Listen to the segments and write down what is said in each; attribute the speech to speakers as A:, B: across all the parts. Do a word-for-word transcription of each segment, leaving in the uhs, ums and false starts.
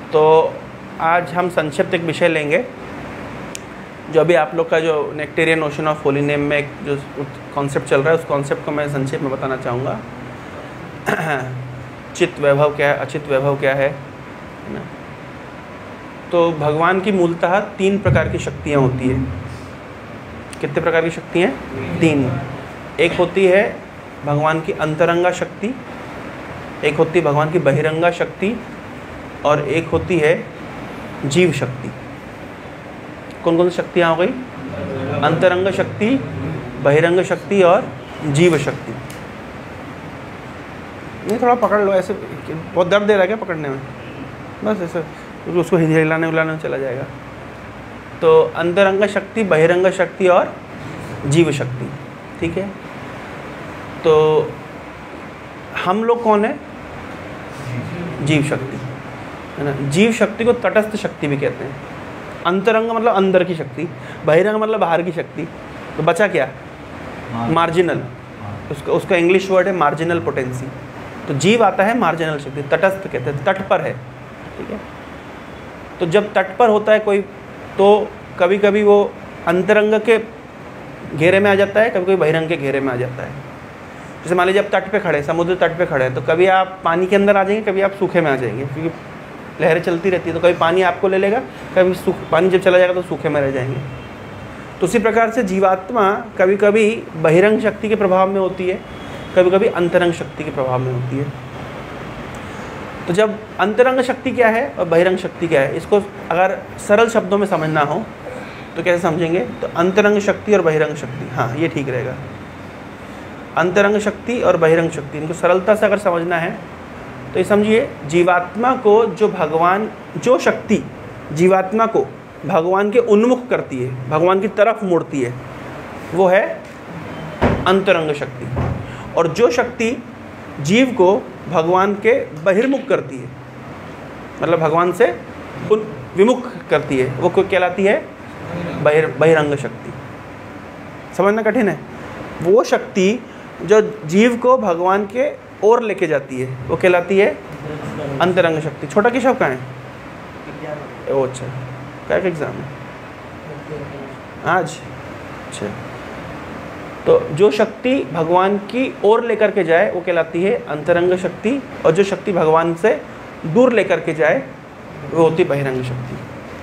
A: तो आज हम संक्षिप्त एक विषय लेंगे जो अभी आप लोग का जो nectarean ocean of holy name में एक जो कॉन्सेप्ट चल रहा है, उस कॉन्सेप्ट को मैं संक्षेप में बताना चाहूँगा। चित्त वैभव क्या है, अचित वैभव क्या है ना। तो भगवान की मूलतः तीन प्रकार की शक्तियाँ होती है। कितने प्रकार की शक्तियाँ? तीन। एक होती है भगवान की अंतरंगा शक्ति, एक होती है भगवान की बहिरंगा शक्ति, और एक होती है जीव शक्ति। कौन कौन सी शक्तियाँ हो गई? अंतरंग शक्ति, बहिरंग शक्ति और जीव शक्ति। नहीं, थोड़ा पकड़ लो, ऐसे बहुत दर्द दे रहा है क्या पकड़ने में? बस ऐसे उसको हिलाने उलाने में चला जाएगा। तो अंतरंग शक्ति, बहिरंग शक्ति और जीव शक्ति, ठीक है। तो हम लोग कौन है? जीव शक्ति, है ना। जीव शक्ति को तटस्थ शक्ति भी कहते हैं। अंतरंग मतलब अंदर की शक्ति, बहिरंग मतलब बाहर की शक्ति। तो बचा क्या? मार्जिनल। उसका उसका इंग्लिश वर्ड है मार्जिनल पोटेंसी। तो जीव आता है मार्जिनल शक्ति, तटस्थ कहते हैं, तट पर है, ठीक है। तो जब तट पर होता है कोई, तो कभी कभी वो अंतरंग के घेरे में आ जाता है, कभी कभी बहिरंग के घेरे में आ जाता है। जैसे मान लीजिए आप तट पे खड़े, समुद्र तट पे खड़े हैं, तो कभी आप पानी के अंदर आ जाएंगे, कभी आप सूखे में आ जाएंगे, क्योंकि लहरें चलती रहती है। तो कभी पानी आपको ले लेगा, कभी सूख पानी जब चला जाएगा तो सूखे में रह जाएंगे। तो उसी प्रकार से जीवात्मा कभी कभी बहिरंग शक्ति के प्रभाव में होती है, कभी कभी अंतरंग शक्ति के प्रभाव में होती है। तो जब अंतरंग शक्ति क्या है और बहिरंग शक्ति क्या है, इसको अगर सरल शब्दों में समझना हो तो कैसे समझेंगे? तो अंतरंग शक्ति और बहिरंग शक्ति, हाँ ये ठीक रहेगा। अंतरंग शक्ति और बहिरंग शक्ति, इनको सरलता से अगर समझना है तो ये समझिए, जीवात्मा को जो भगवान, जो शक्ति जीवात्मा को भगवान के उन्मुख करती है, भगवान की तरफ मोड़ती है, वो है अंतरंग शक्ति। और जो शक्ति जीव को भगवान के बहिर्मुख करती है, मतलब भगवान से विमुख करती है, वो कोई कहलाती है बहिर बहिरंग शक्ति। समझना कठिन है। वो शक्ति जो जीव को भगवान के ओर लेके जाती है, वो कहलाती है अंतरंग शक्ति। छोटा केशव कहाँ है? ओ अच्छा, क्या का एग्ज़ाम है आज? अच्छा, तो जो शक्ति भगवान की ओर लेकर के जाए वो कहलाती है अंतरंग शक्ति, और जो शक्ति भगवान से दूर लेकर के जाए वो होती है बहिरंग शक्ति।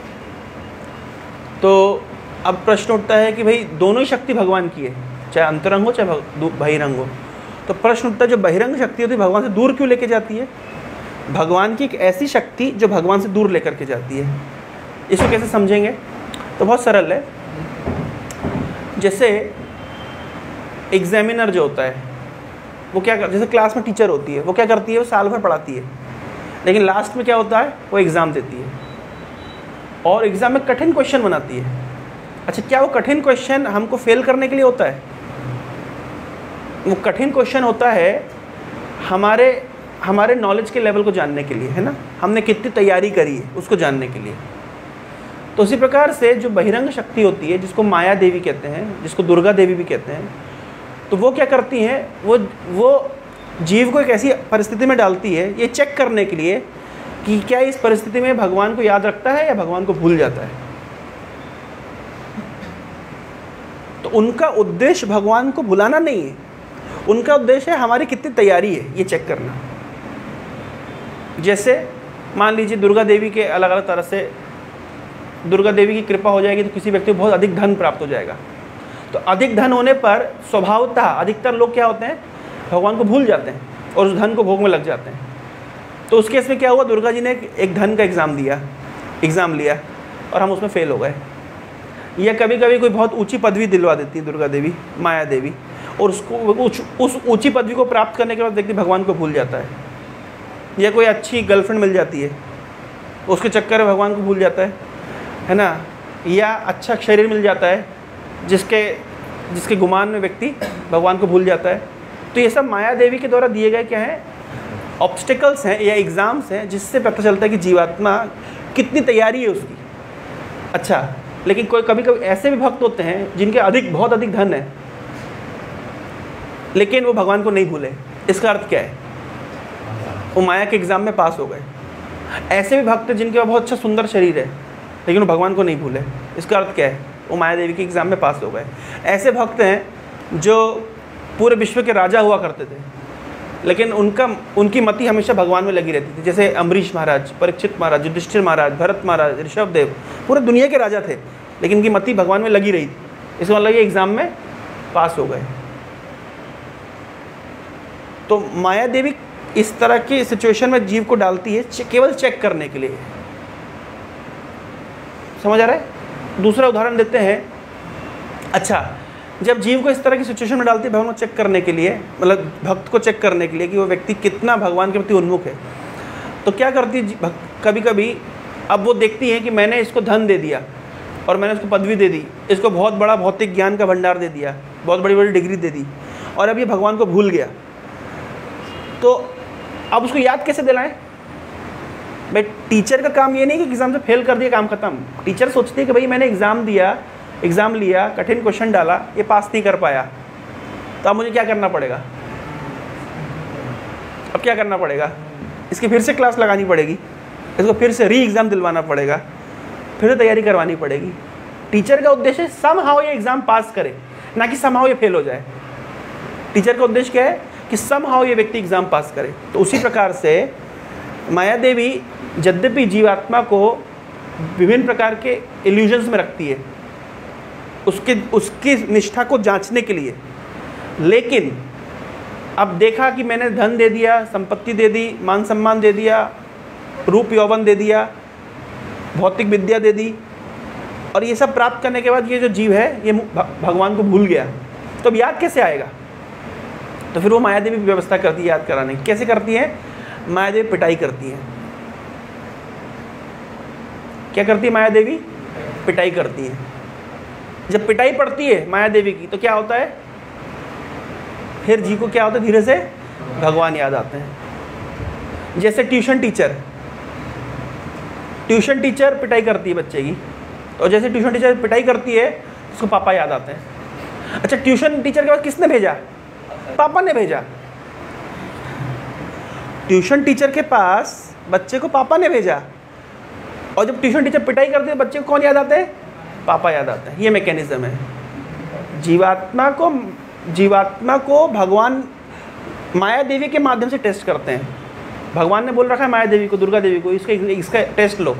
A: तो अब प्रश्न उठता है कि भाई दोनों ही शक्ति भगवान की है, चाहे अंतरंग हो चाहे बहिरंग हो। तो प्रश्न उठता है, जो बहिरंग शक्ति होती है भगवान से दूर क्यों लेके जाती है? भगवान की एक ऐसी शक्ति जो भगवान से दूर लेकर के जाती है, इसको कैसे समझेंगे? तो बहुत सरल है। जैसे एग्जामिनर जो होता है वो क्या कर, जैसे क्लास में टीचर होती है, वो क्या करती है? वो साल भर पढ़ाती है, लेकिन लास्ट में क्या होता है? वो एग्ज़ाम देती है और एग्ज़ाम में कठिन क्वेश्चन बनाती है। अच्छा, क्या वो कठिन क्वेश्चन हमको फेल करने के लिए होता है? वो कठिन क्वेश्चन होता है हमारे हमारे नॉलेज के लेवल को जानने के लिए, है ना। हमने कितनी तैयारी करी है उसको जानने के लिए। तो उसी प्रकार से जो बहिरंग शक्ति होती है, जिसको माया देवी कहते हैं, जिसको दुर्गा देवी भी कहते हैं, तो वो क्या करती हैं? वो वो जीव को एक ऐसी परिस्थिति में डालती है ये चेक करने के लिए कि क्या इस परिस्थिति में भगवान को याद रखता है या भगवान को भूल जाता है। तो उनका उद्देश्य भगवान को भुलाना नहीं है, उनका उद्देश्य है हमारी कितनी तैयारी है ये चेक करना। जैसे मान लीजिए दुर्गा देवी के अलग अलग तरह से, दुर्गा देवी की कृपा हो जाएगी तो किसी व्यक्ति को बहुत अधिक धन प्राप्त हो जाएगा। तो अधिक धन होने पर स्वभावतः अधिकतर लोग क्या होते हैं? भगवान को भूल जाते हैं और उस धन को भोग में लग जाते हैं। तो उस केस में क्या हुआ? दुर्गा जी ने एक धन का एग्ज़ाम दिया एग्ज़ाम लिया और हम उसमें फेल हो गए। या कभी कभी कोई बहुत ऊंची पदवी दिलवा देती है दुर्गा देवी, माया देवी, और उसको उस ऊंची पदवी को प्राप्त करने के बाद व्यक्ति भगवान को भूल जाता है। या कोई अच्छी गर्लफ्रेंड मिल जाती है, उसके चक्कर में भगवान को भूल जाता है, है ना। या अच्छा शरीर मिल जाता है जिसके जिसके गुमान में व्यक्ति भगवान को भूल जाता है। तो ये सब माया देवी के द्वारा दिए गए क्या हैं? ऑब्स्टिकल्स हैं या एग्ज़ाम्स हैं, जिससे पता चलता है कि जीवात्मा कितनी तैयारी है उसकी। अच्छा, लेकिन कोई कभी कभी ऐसे भी भक्त होते हैं जिनके अधिक बहुत अधिक धन है, लेकिन वो भगवान को नहीं भूले। इसका अर्थ क्या है? वो माया के एग्ज़ाम में पास हो गए। ऐसे भी भक्त हैं जिनके पास बहुत अच्छा सुंदर शरीर है लेकिन वो भगवान को नहीं भूले। इसका अर्थ क्या है? वो माया देवी के एग्ज़ाम में पास हो गए। ऐसे भक्त हैं जो पूरे विश्व के राजा हुआ करते थे लेकिन उनका उनकी मति हमेशा भगवान में लगी रहती थी। जैसे अम्बरीश महाराज, परीक्षित महाराज, युधिष्ठिर महाराज, भरत महाराज, ऋषभदेव, पूरे दुनिया के राजा थे लेकिन उनकी मति भगवान में लगी रही थी। इसका मतलब ये एग्ज़ाम में पास हो गए। तो माया देवी इस तरह की सिचुएशन में जीव को डालती है केवल चेक करने के लिए। समझ आ रहा है? दूसरा उदाहरण देते हैं। अच्छा, जब जीव को इस तरह की सिचुएशन में डालती है भगवान को चेक करने के लिए, मतलब भक्त को चेक करने के लिए कि वो व्यक्ति कितना भगवान के प्रति उन्मुख है, तो क्या करती है कभी कभी, अब वो देखती है कि मैंने इसको धन दे दिया और मैंने इसको पदवी दे दी, इसको बहुत बड़ा भौतिक ज्ञान का भंडार दे दिया, बहुत बड़ी बड़ी डिग्री दे दी, और अब ये भगवान को भूल गया, तो अब उसको याद कैसे दिलाएं? भाई टीचर का काम ये नहीं कि एग्ज़ाम से फेल कर दिया काम खत्म। टीचर सोचती है कि भाई मैंने एग्ज़ाम दिया, एग्ज़ाम लिया, कठिन क्वेश्चन डाला, ये पास नहीं कर पाया, तो अब मुझे क्या करना पड़ेगा? अब क्या करना पड़ेगा? इसकी फिर से क्लास लगानी पड़ेगी, इसको फिर से री एग्ज़ाम दिलवाना पड़ेगा, फिर से तैयारी करवानी पड़ेगी। टीचर का उद्देश्य समहाउ ये एग्ज़ाम पास करे, ना कि समहाउ ये फेल हो जाए। टीचर का उद्देश्य क्या है कि समहाउ ये व्यक्ति एग्ज़ाम पास करे। तो उसी प्रकार से माया देवी यद्यपि जीवात्मा को विभिन्न प्रकार के इल्यूजन्स में रखती है उसके उसकी निष्ठा को जांचने के लिए, लेकिन अब देखा कि मैंने धन दे दिया, संपत्ति दे दी, मान सम्मान दे दिया, रूप यौवन दे दिया, भौतिक विद्या दे दी, और ये सब प्राप्त करने के बाद ये जो जीव है ये भगवान को भूल गया, तो अब याद कैसे आएगा? तो फिर वो माया देवी व्यवस्था करती है याद कराने की। कैसे करती है? माया देवी पिटाई करती है। क्या करती है माया देवी? पिटाई करती है। जब पिटाई पड़ती है माया देवी की तो क्या होता है? फिर जी को क्या होता है? धीरे से भगवान याद आते हैं। जैसे ट्यूशन टीचर ट्यूशन टीचर पिटाई करती है बच्चे की, और जैसे ट्यूशन टीचर पिटाई करती है उसको पापा याद आते हैं। अच्छा, ट्यूशन टीचर के पास किसने भेजा? पापा ने भेजा। ट्यूशन टीचर के पास बच्चे को पापा ने भेजा, और जब ट्यूशन टीचर पिटाई करते हैं बच्चे को कौन याद आते हैं? पापा याद आते हैं। ये मैकेनिज्म है। जीवात्मा को जीवात्मा को भगवान माया देवी के माध्यम से टेस्ट करते हैं। भगवान ने बोल रखा है माया देवी को, दुर्गा देवी को, इसका इसका टेस्ट लो,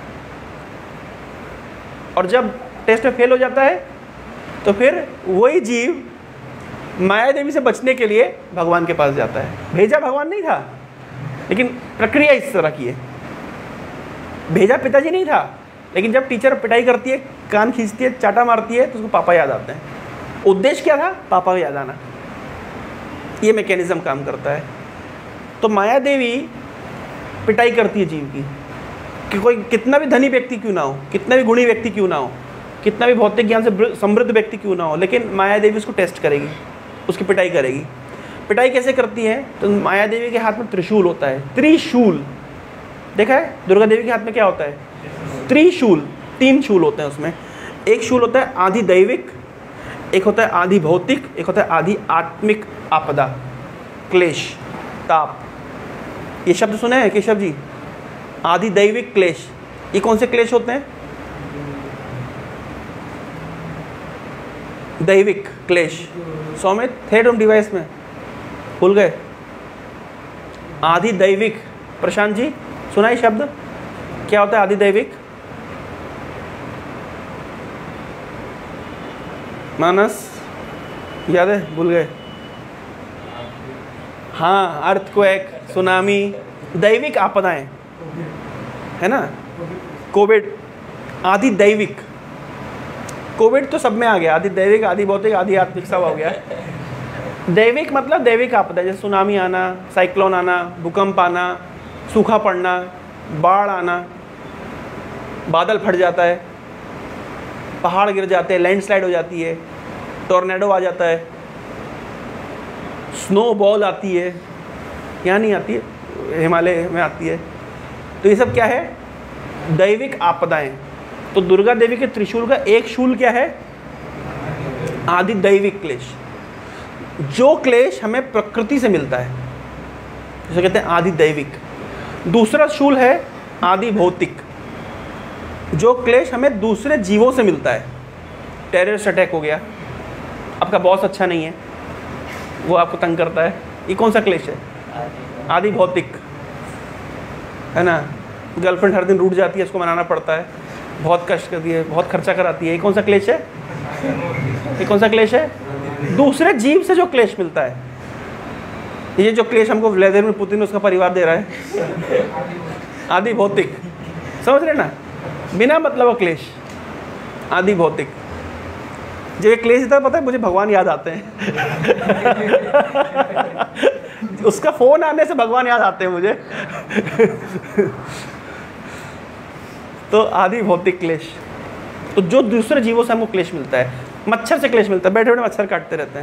A: और जब टेस्ट में फेल हो जाता है तो फिर वही जीव माया देवी से बचने के लिए भगवान के पास जाता है। भेजा भगवान नहीं था, लेकिन प्रक्रिया इस तरह की है। भेजा पिताजी नहीं था, लेकिन जब टीचर पिटाई करती है, कान खींचती है, चाटा मारती है, तो उसको पापा याद आते हैं। उद्देश्य क्या था? पापा को याद आना। ये मैकेनिज्म काम करता है। तो माया देवी पिटाई करती है जीव की, कि कोई कितना भी धनी व्यक्ति क्यों ना हो, कितना भी गुणी व्यक्ति क्यों ना हो, कितना भी भौतिक ज्ञान से समृद्ध व्यक्ति क्यों ना हो, लेकिन माया देवी उसको टेस्ट करेगी, उसकी पिटाई करेगी। पिटाई कैसे करती है? तो माया देवी के हाथ में त्रिशूल होता है। त्रिशूल देखा है? दुर्गा देवी के हाथ में क्या होता है? त्रिशूल। तीन शूल होते हैं उसमें। एक शूल होता है आदि दैविक, एक होता है आदि भौतिक, एक होता है आदि आत्मिक आपदा, क्लेश, ताप। ये शब्द सुने हैं केशव जी? आदि दैविक क्लेश। ये कौन से क्लेश होते हैं? दैविक क्लेश। सौमित थे तुम डिवाइस में, भूल गए? आदि दैविक। प्रशांत जी सुना है शब्द? क्या होता है आदि दैविक? मानस याद है? भूल गए? हाँ, अर्थक्वेक, सुनामी, दैविक आपदाएं, है ना? कोविड आदि दैविक। कोविड तो सब में आ गया, आदि दैविक, आदि भौतिक, आदि आत्मिक सब हो गया। दैविक मतलब दैविक आपदा, जैसे सुनामी आना, साइक्लोन आना, भूकंप आना, सूखा पड़ना, बाढ़ आना, बादल फट जाता है, पहाड़ गिर जाते हैं, लैंडस्लाइड हो जाती है, टॉर्नेडो आ जाता है, स्नो बॉल आती है, यहाँ नहीं आती है, हिमालय में आती है। तो ये सब क्या है? दैविक आपदाएं। तो दुर्गा देवी के त्रिशूल का एक शूल क्या है? आदि दैविक क्लेश, जो क्लेश हमें प्रकृति से मिलता है, जिसे कहते हैं आदि दैविक। दूसरा शूल है आदि भौतिक, जो क्लेश हमें दूसरे जीवों से मिलता है। टेररिस्ट अटैक हो गया, आपका बॉस अच्छा नहीं है, वो आपको तंग करता है, ये कौन सा क्लेश है? आदि भौतिक, है ना। गर्लफ्रेंड हर दिन रूठ जाती है, इसको मनाना पड़ता है, बहुत कष्ट करती है, बहुत खर्चा कराती है, ये कौन सा क्लेश है? ये कौन सा क्लेश है? दूसरे जीव से जो क्लेश मिलता है। ये जो क्लेश हमको व्लादिमीर पुतिन उसका परिवार दे रहा है, आदि भौतिक, समझ रहे ना, बिना मतलब का क्लेश, आदि भौतिक। जब ये क्लेश इतना पता है, मुझे भगवान याद आते हैं उसका फोन आने से भगवान याद आते हैं मुझे तो आदि भौतिक क्लेश, तो जो दूसरे जीवों से हमको क्लेश मिलता है, मच्छर से क्लेश मिलता है, बैठे बैठे मच्छर काटते रहते हैं,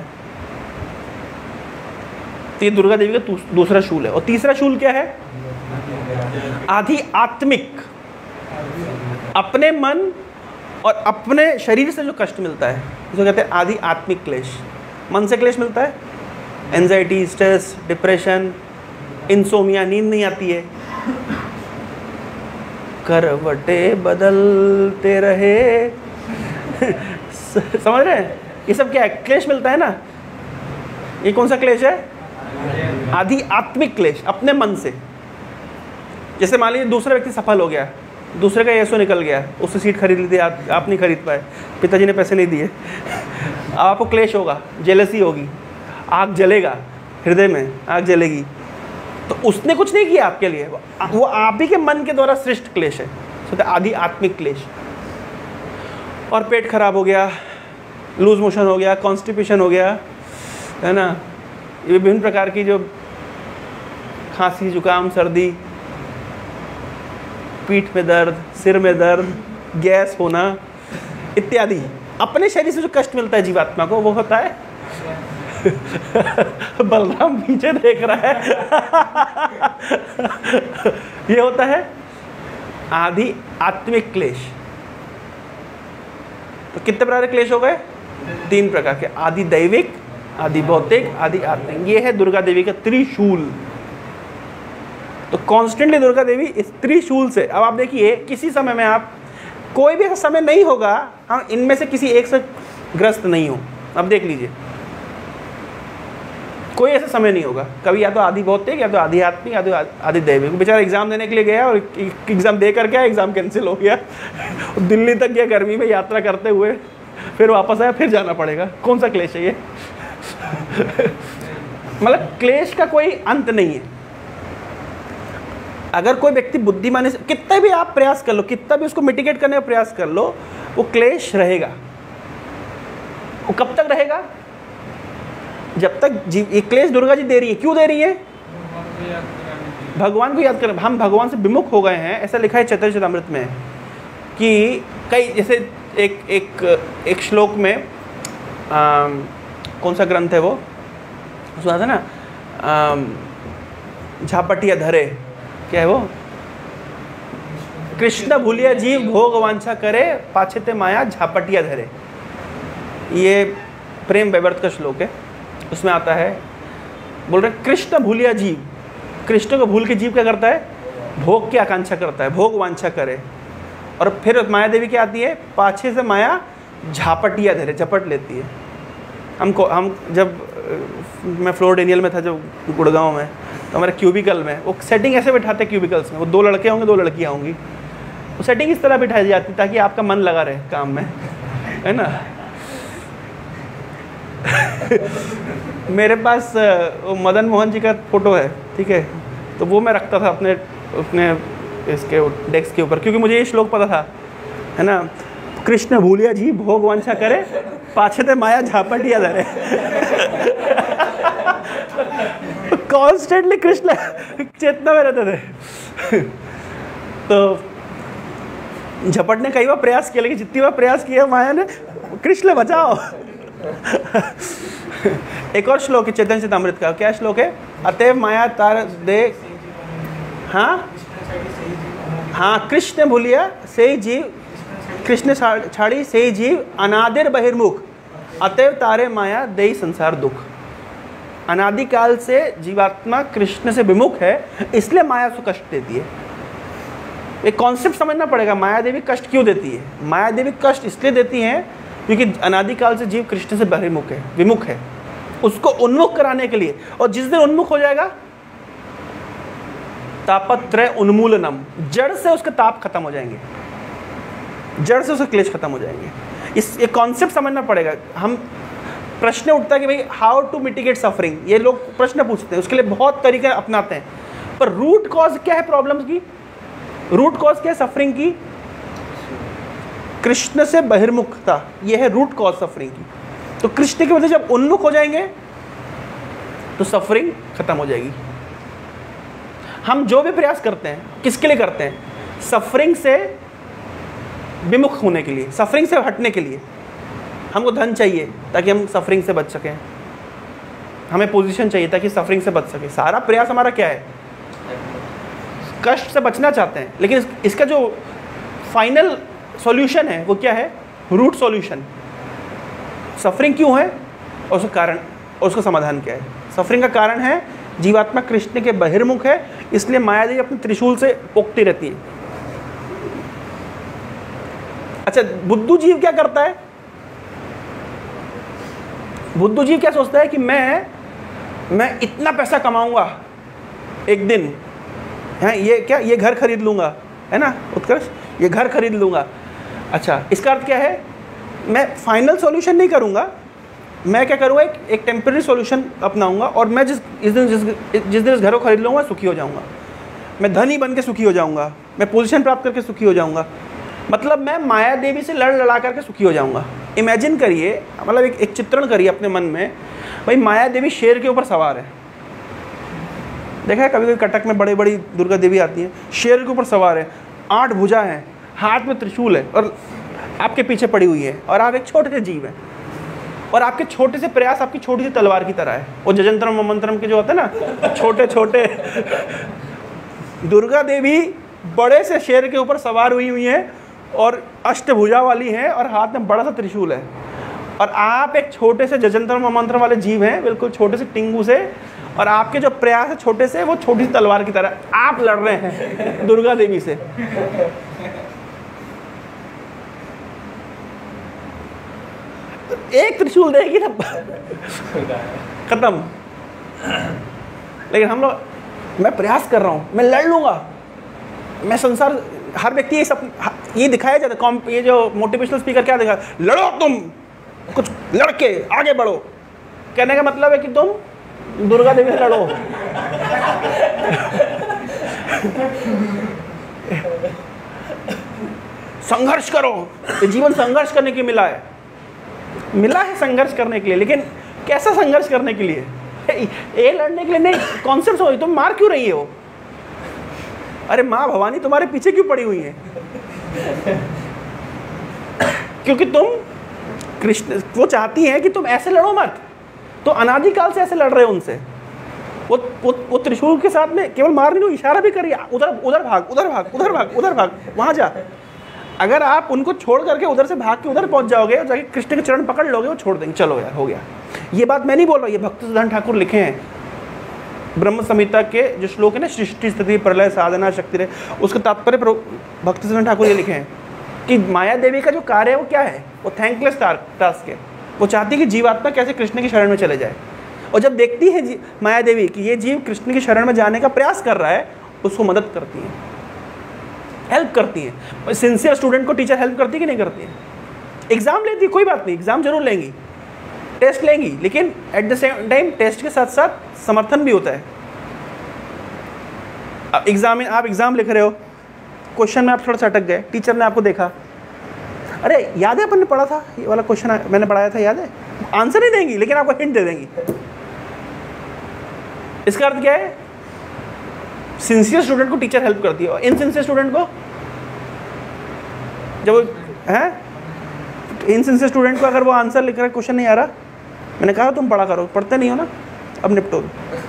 A: तो ये दुर्गा देवी का दूसरा शूल है। और तीसरा शूल क्या है? आदि आत्मिक, अपने मन और अपने शरीर से जो कष्ट मिलता है, जो कहते हैं आदि आत्मिक क्लेश। मन से क्लेश मिलता है, एंजाइटी, स्ट्रेस, डिप्रेशन, इंसोमिया, नींद नहीं आती है, करवटे बदलते रहे समझ रहे हैं? ये सब क्या है? क्लेश मिलता है ना। ये कौन सा क्लेश है? आदि आत्मिक क्लेश, अपने मन से। जैसे मान लीजिए दूसरा व्यक्ति सफल हो गया, दूसरे का एसओ निकल गया, उससे सीट खरीद ली थी, आप, आप नहीं खरीद पाए, पिताजी ने पैसे नहीं दिए, आपको क्लेश होगा, जेलसी होगी, आग जलेगा, हृदय में आग जलेगी। तो उसने कुछ नहीं किया आपके लिए, वो आप ही के मन के द्वारा सृष्ट क्लेश है, तो आदि आत्मिक क्लेश। और पेट खराब हो गया, लूज मोशन हो गया, कॉन्स्टिपेशन हो गया, है ना, ये विभिन्न प्रकार की जो खांसी, जुकाम, सर्दी, पीठ में दर्द, सिर में दर्द, गैस होना इत्यादि, अपने शरीर से जो कष्ट मिलता है जीवात्मा को, वो होता है बलराम पीछे देख रहा है ये होता है आदि आत्मिक क्लेश। तो कितने प्रकार के क्लेश हो गए? तीन प्रकार के, आदि दैविक, आदि भौतिक, आदि आत्मिक। ये है दुर्गा देवी का त्रिशूल। तो कॉन्स्टेंटली दुर्गा देवी इस त्रिशूल से, अब आप देखिए किसी समय में आप, कोई भी ऐसा समय नहीं होगा हम इनमें से किसी एक से ग्रस्त नहीं हो। अब देख लीजिए, कोई ऐसा समय नहीं होगा, कभी या तो आदि भौतिक, या तो आदि आत्मिक, या तो आदि दैविक। बेचारा एग्जाम देने के लिए गया और एग्जाम दे करके एग्जाम कैंसिल हो गया दिल्ली तक गया गर्मी में यात्रा करते हुए, फिर वापस आया, फिर जाना पड़ेगा। कौन सा क्लेश है ये? मतलब क्लेश का कोई अंत नहीं है। अगर कोई व्यक्ति बुद्धिमानी से कितना भी आप प्रयास कर लो, कितना भी उसको मिटिगेट करने का प्रयास कर लो, वो क्लेश रहेगा। वो कब तक रहेगा? जब तक जीव, ये क्लेश दुर्गा जी दे रही है, क्यों दे रही है? भगवान को याद कर, हम भगवान से विमुख हो गए हैं, ऐसा लिखा है चैतन्य चरितामृत में कि कई, जैसे एक एक एक श्लोक में आ, कौन सा ग्रंथ है वो सुना था ना, झापटिया धरे, क्या है वो? कृष्ण भूलिया जीव भोग वांछा करे, पाछेते माया झापटिया धरे। ये प्रेम वैवर्त का श्लोक है, उसमें आता है, बोल रहे कृष्ण भूलिया जीव, कृष्ण को भूल के जीव क्या करता है? भोग की आकांक्षा करता है, भोग वांछा करे। और फिर माया देवी क्या आती है? पाछे से माया झापटिया धरे, झपट लेती है हमको। हम जब मैं फ्लोर डेनियल में था, जब गुड़गांव में, तो हमारे क्यूबिकल में वो सेटिंग ऐसे बैठाते क्यूबिकल्स में, वो दो लड़के होंगे, दो लड़कियाँ होंगी, वो सेटिंग इस तरह बिठाई जाती ताकि आपका मन लगा रहे काम में, है ना। मेरे पास वो मदन मोहन जी का फोटो है, ठीक है, तो वो मैं रखता था अपने अपने इसके डेस्क के ऊपर, क्योंकि मुझे ये श्लोक पता था, है ना, कृष्ण भूलिया जी भोग वांछा करे, पाछे माया झापटिया धरे। कॉन्स्टेंटली कृष्ण चेतना में रहते थे। तो झपटने कई बार प्रयास किया, लेकिन जितनी बार प्रयास किया माया ने, कृष्ण बचाओ। एक और श्लोक है चैतन्य चरितामृत का, क्या श्लोक है? अतएव माया तार दे, हाँ हाँ, कृष्ण भूलिया से जीव, कृष्ण छाड़ी से जीव अनादिर बहिर्मुख, अतएव तारे माया दे संसार दुख। अनादिकाल से जीवात्मा कृष्ण से विमुख है, इसलिए माया उसको कष्ट देती है। एक कॉन्सेप्ट समझना पड़ेगा, माया देवी कष्ट क्यों देती है। माया देवी कष्ट इसलिए देती हैं क्योंकि अनादिकाल से जीव कृष्ण से बहिर्मुख है, विमुख है, उसको उन्मुख कराने के लिए। और जिस दिन उन्मुख हो जाएगा, तापत्रय उन्मूलनम, जड़ से उसके ताप खत्म हो जाएंगे, जड़ से उसके क्लेश खत्म हो जाएंगे। इस एक कॉन्सेप्ट समझना पड़ेगा। हम प्रश्न उठता है कि भाई हाउ टू मिटिगेट सफरिंग, ये लोग प्रश्न पूछते हैं, उसके लिए बहुत तरीके अपनाते हैं, पर रूट कॉज क्या है प्रॉब्लम्स की, रूट कॉज क्या है सफरिंग की, कृष्ण से बहिर्मुखता, यह है रूट कॉज सफरिंग की। तो कृष्ण की वजह से जब उन्मुख हो जाएंगे तो सफरिंग खत्म हो जाएगी। हम जो भी प्रयास करते हैं किसके लिए करते हैं, सफरिंग से विमुख होने के लिए, सफरिंग से हटने के लिए। हमको धन चाहिए ताकि हम सफरिंग से बच सकें, हमें पोजीशन चाहिए ताकि सफरिंग से बच सके। सारा प्रयास हमारा क्या है, कष्ट से बचना चाहते हैं, लेकिन इस, इसका जो फाइनल सॉल्यूशन है वो क्या है, रूट सॉल्यूशन। सफरिंग क्यों है और उसका कारण और उसका समाधान क्या है। सफरिंग का कारण है जीवात्मा कृष्ण के बहिर्मुख है, इसलिए माया देवी अपने त्रिशूल से पोकती रहती है। अच्छा, बुद्धू जीव क्या करता है, बुद्धू जीव क्या सोचता है कि मैं मैं इतना पैसा कमाऊंगा एक दिन, है ये क्या, ये घर खरीद लूंगा, है ना उत्कर्ष, ये घर खरीद लूंगा। अच्छा, इसका अर्थ क्या है, मैं फाइनल सॉल्यूशन नहीं करूंगा, मैं क्या करूँगा, एक, एक टेम्पररी सॉल्यूशन अपनाऊंगा, और मैं जिस इस दिन जिस जिस दिन इस घर को खरीद लूँगा सुखी हो जाऊँगा, मैं धनी बन के सुखी हो जाऊँगा, मैं पोजीशन प्राप्त करके सुखी हो जाऊँगा। मतलब मैं माया देवी से लड़ लड़ा करके सुखी हो जाऊँगा। इमेजिन करिए, मतलब एक, एक चित्रण करिए अपने मन में, भाई माया देवी शेर के ऊपर सवार है। देखा है कभी कभी कटक में बड़ी बड़ी दुर्गा देवी आती हैं, शेर के ऊपर सवार है, आठ भुजा है, हाथ में त्रिशूल है, और आपके पीछे पड़ी हुई है, और आप एक छोटे से जीव हैं, और आपके छोटे से प्रयास आपकी छोटी सी तलवार की तरह है। वो जजंतरम ममंतरम के जो होते हैं ना छोटे छोटे, दुर्गा देवी बड़े से शेर के ऊपर सवार हुई हुई है और अष्टभुजा वाली है, और हाथ में बड़ा सा त्रिशूल है, और आप एक छोटे से जजंतरम ममंतरम वाले जीव हैं, बिल्कुल छोटे से टिंगू से, और आपके जो प्रयास है छोटे से, वो छोटी सी तलवार की तरह आप लड़ रहे हैं दुर्गा देवी से। एक त्रिशूल देगी ना खत्म। लेकिन हम लोग, मैं प्रयास कर रहा हूँ, मैं लड़ लूँगा, मैं संसार, हर व्यक्ति ये सब ये दिखाया जाता है। ये जो मोटिवेशनल स्पीकर क्या दिखा, लड़ो तुम, कुछ लड़के आगे बढ़ो, कहने का मतलब है कि तुम दुर्गा देवी से लड़ो। संघर्ष करो, ये जीवन संघर्ष करने के मिला है, मिला है संघर्ष करने के लिए, लेकिन कैसा संघर्ष करने के लिए, ये लड़ने के लिए नहीं। कॉन्सेप्ट हो, तुम मार क्यों रही हो, अरे माँ भवानी तुम्हारे पीछे क्यों पड़ी हुई है, क्योंकि तुम कृष्ण, वो चाहती हैं कि तुम ऐसे लड़ो मत, तो अनादिकाल से ऐसे लड़ रहे हो उनसे। वो वो, वो त्रिशूल के साथ में केवल मार नहीं, वो इशारा भी करिए, उधर उधर भाग, उधर भाग, उधर भाग, उधर भाग, वहां जा। अगर आप उनको छोड़ करके उधर से भाग के उधर पहुंच जाओगे और जाके कृष्ण के चरण पकड़ लोगे, वो छोड़ देंगे, चलो यार हो गया। ये बात मैं नहीं बोल रहा, ये भक्त सिद्धांत ठाकुर लिखे हैं ब्रह्म संहिता के जो श्लोक है ना, सृष्टि स्थिति प्रलय साधना शक्ति रहे, उसका तात्पर्य भक्त सिद्धांत ठाकुर ये लिखे हैं कि माया देवी का जो कार्य है वो क्या है, वो थैंकलेस टास्क है। वो चाहती है कि जीवात्मा कैसे कृष्ण की शरण में चले जाए, और जब देखती है माया देवी कि ये जीव कृष्ण की शरण में जाने का प्रयास कर रहा है, उसको मदद करती है, हेल्प करती है। सिंसियर स्टूडेंट को टीचर हेल्प करती है कि नहीं करती है। एग्जाम लेती है, कोई बात नहीं, एग्जाम जरूर लेंगी, टेस्ट लेंगी, लेकिन at the same time test के साथ साथ समर्थन भी होता है। अब एग्जाम में आप एग्जाम लिख रहे हो, क्वेश्चन में आप थोड़ा सा अटक गए, टीचर ने आपको देखा, अरे याद है अपन ने पढ़ा था ये वाला क्वेश्चन मैंने पढ़ाया था, याद है, आंसर नहीं देंगी लेकिन आपको हिंट दे देंगी। इसका अर्थ क्या है, सिंसियर स्टूडेंट को टीचर हेल्प करती है, और इनसिंसियर स्टूडेंट को जब है इनसिंसियर स्टूडेंट को अगर वो आंसर लिख रहा है, क्वेश्चन नहीं आ रहा, मैंने कहा तुम पढ़ा करो, पढ़ते नहीं हो ना, अब निपटो।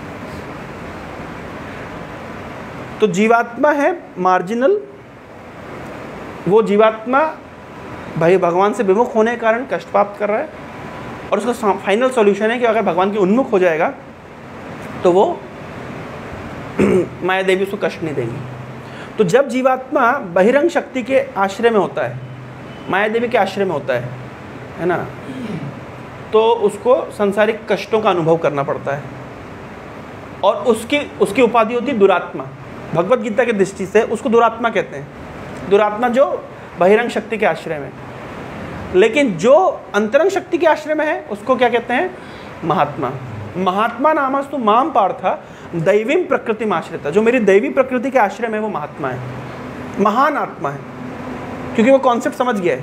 A: तो जीवात्मा है मार्जिनल, वो जीवात्मा भाई भगवान से विमुख होने के कारण कष्ट प्राप्त कर रहा है, और उसका फाइनल सॉल्यूशन है कि अगर भगवान के उन्मुख हो जाएगा तो वो माया देवी उसको कष्ट नहीं देंगी। तो जब जीवात्मा बहिरंग शक्ति के आश्रय में होता है, माया देवी के आश्रय में होता है है ना, तो उसको सांसारिक कष्टों का अनुभव करना पड़ता है और उसकी उसकी उपाधि होती है दुरात्मा। भगवत गीता की दृष्टि से उसको दुरात्मा कहते हैं, दुरात्मा जो बहिरंग शक्ति के आश्रय में। लेकिन जो अंतरंग शक्ति के आश्रय में है उसको क्या कहते हैं? महात्मा। महात्मा नामस्तु माम पार्था दैवीं प्रकृति में आश्रिता, जो मेरी दैवी प्रकृति के आश्रय में वो महात्मा है, महान आत्मा है, क्योंकि वो कॉन्सेप्ट समझ गया है।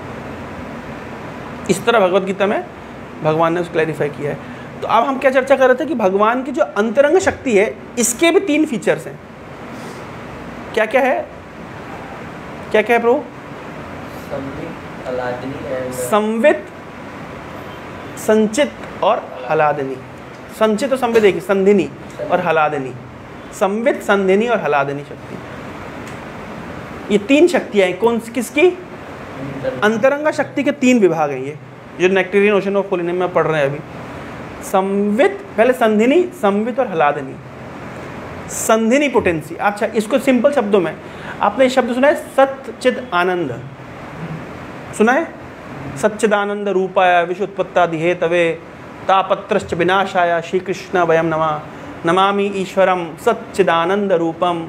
A: इस तरह भगवत गीता में भगवान ने उसको क्लैरिफाई किया है। तो अब हम क्या चर्चा कर रहे थे कि भगवान की जो अंतरंग शक्ति है इसके भी तीन फीचर्स हैं। क्या क्या है? क्या क्या है प्रभु? संवित, संचित और हलादिनी। संचित और संवित एक, संधिनी और हलादिनी। संवित, संधिनी और हलादिनी शक्ति, ये तीन शक्तियां हैं। कौन किसकी? अंतरंगा शक्ति के तीन विभाग हैं ये, जो नेक्टेरियन ओशन ऑफ होलीनेस में पढ़ रहे हैं अभी। संवित, पहले संधिनी, संवित और हलादिनी। संधिनी पोटेंसी। अच्छा, इसको सिंपल शब्दों में आपने ये शब्द सुना है, सच्चिद आनंद सुना है? सच्चिदानंद रूपाय विश्वोत्पत्तादि हेतवे तापत्रश्च विनाशाय श्री कृष्ण वयम नमः नमामि ईश्वरम सच्चिदानंद रूपम।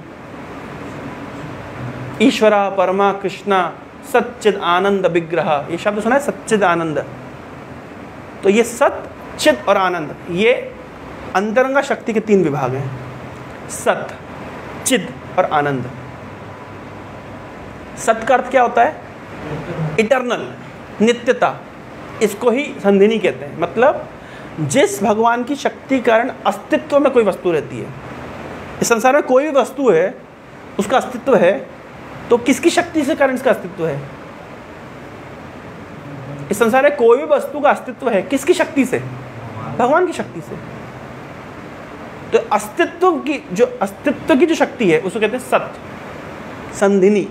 A: ईश्वरा परमा कृष्णा सच्चिद आनंद विग्रह, ये शब्द सुना है, सच्चिद आनंद। तो ये सत, चिद और आनंद, ये अंतरंगा शक्ति के तीन विभाग हैं, सत, चिद और आनंद। सत का अर्थ क्या होता है? इटर्नल, नित्यता। इसको ही संधिनी कहते हैं। मतलब जिस भगवान की शक्ति कारण अस्तित्व में कोई वस्तु रहती है, इस संसार में कोई भी वस्तु है उसका अस्तित्व है, तो किसकी शक्ति से कारण इसका अस्तित्व है? इस संसार में कोई भी वस्तु का अस्तित्व है किसकी शक्ति से? भगवान की शक्ति से। तो अस्तित्व की जो अस्तित्व की जो शक्ति है उसको कहते हैं सत, संधिनी।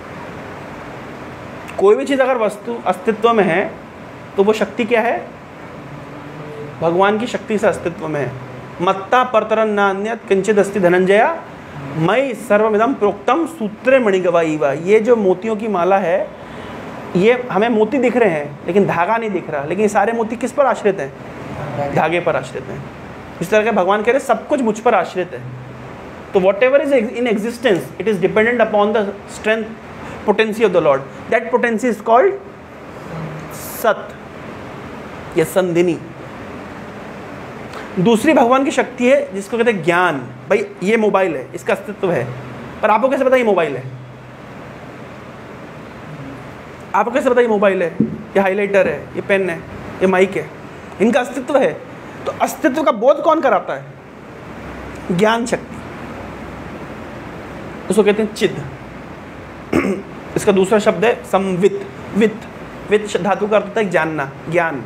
A: कोई भी चीज अगर वस्तु अस्तित्व में है तो वो शक्ति क्या है? भगवान की शक्ति से अस्तित्व में है। मत्ता परतरन नान्यत किंचित अस्ति धनंजया मई सर्वमिदं प्रोक्तम सूत्रे मणिगवाईवा। ये जो मोतियों की माला है, ये हमें मोती दिख रहे हैं लेकिन धागा नहीं दिख रहा, लेकिन ये सारे मोती किस पर आश्रित हैं? धागे पर आश्रित हैं। इस तरह के भगवान कह रहे सब कुछ मुझ पर आश्रित है। तो whatever is in existence it is dependent upon the strength potency of the lord. That potency is called सत या संधिनी। दूसरी भगवान की शक्ति है जिसको कहते हैं ज्ञान। भाई ये मोबाइल है, इसका अस्तित्व है, पर आपको कैसे पता ये मोबाइल है? आपको कैसे पता ये मोबाइल है, ये हाइलाइटर है, ये पेन है, ये माइक है? इनका अस्तित्व है। तो अस्तित्व का बोध कौन कराता है? ज्ञान शक्ति, उसको कहते हैं चिद। इसका दूसरा शब्द है संवित। वित, वित धातु का अर्थ होता है जानना, ज्ञान।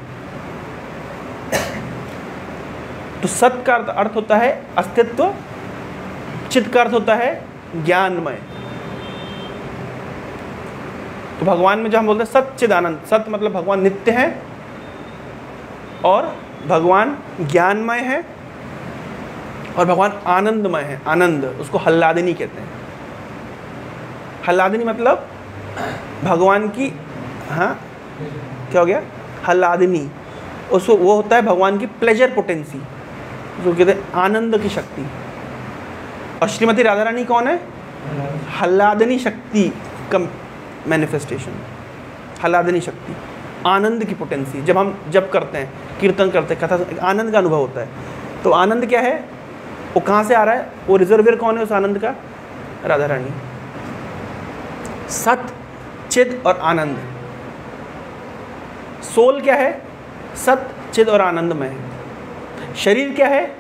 A: तो सत का अर्थ होता है अस्तित्व, चित का अर्थ होता है ज्ञानमय। तो भगवान में जो हम बोलते हैं सच्चिदानंद, सत मतलब भगवान नित्य है और भगवान ज्ञानमय है और भगवान आनंदमय है। आनंद, उसको हल्लादिनी कहते हैं। हल्लादिनी मतलब भगवान की, हाँ क्या हो गया? हल्लादिनी, उसको वो होता है भगवान की प्लेजर पोटेंसी, उसको कहते हैं आनंद की शक्ति। और श्रीमती राधा रानी कौन है? हल्लादिनी शक्ति का मैनिफेस्टेशन। हल्लादिनी शक्ति, आनंद की पोटेंसी। जब हम जब करते हैं, कीर्तन करते हैं, कथा, आनंद का अनुभव होता है। तो आनंद क्या है? वो कहाँ से आ रहा है? वो रिजर्वियर कौन है उस आनंद का? राधा रानी। सत, चिद और आनंद। सोल क्या है? सत, चिद और आनंदमय है। शरीर क्या है?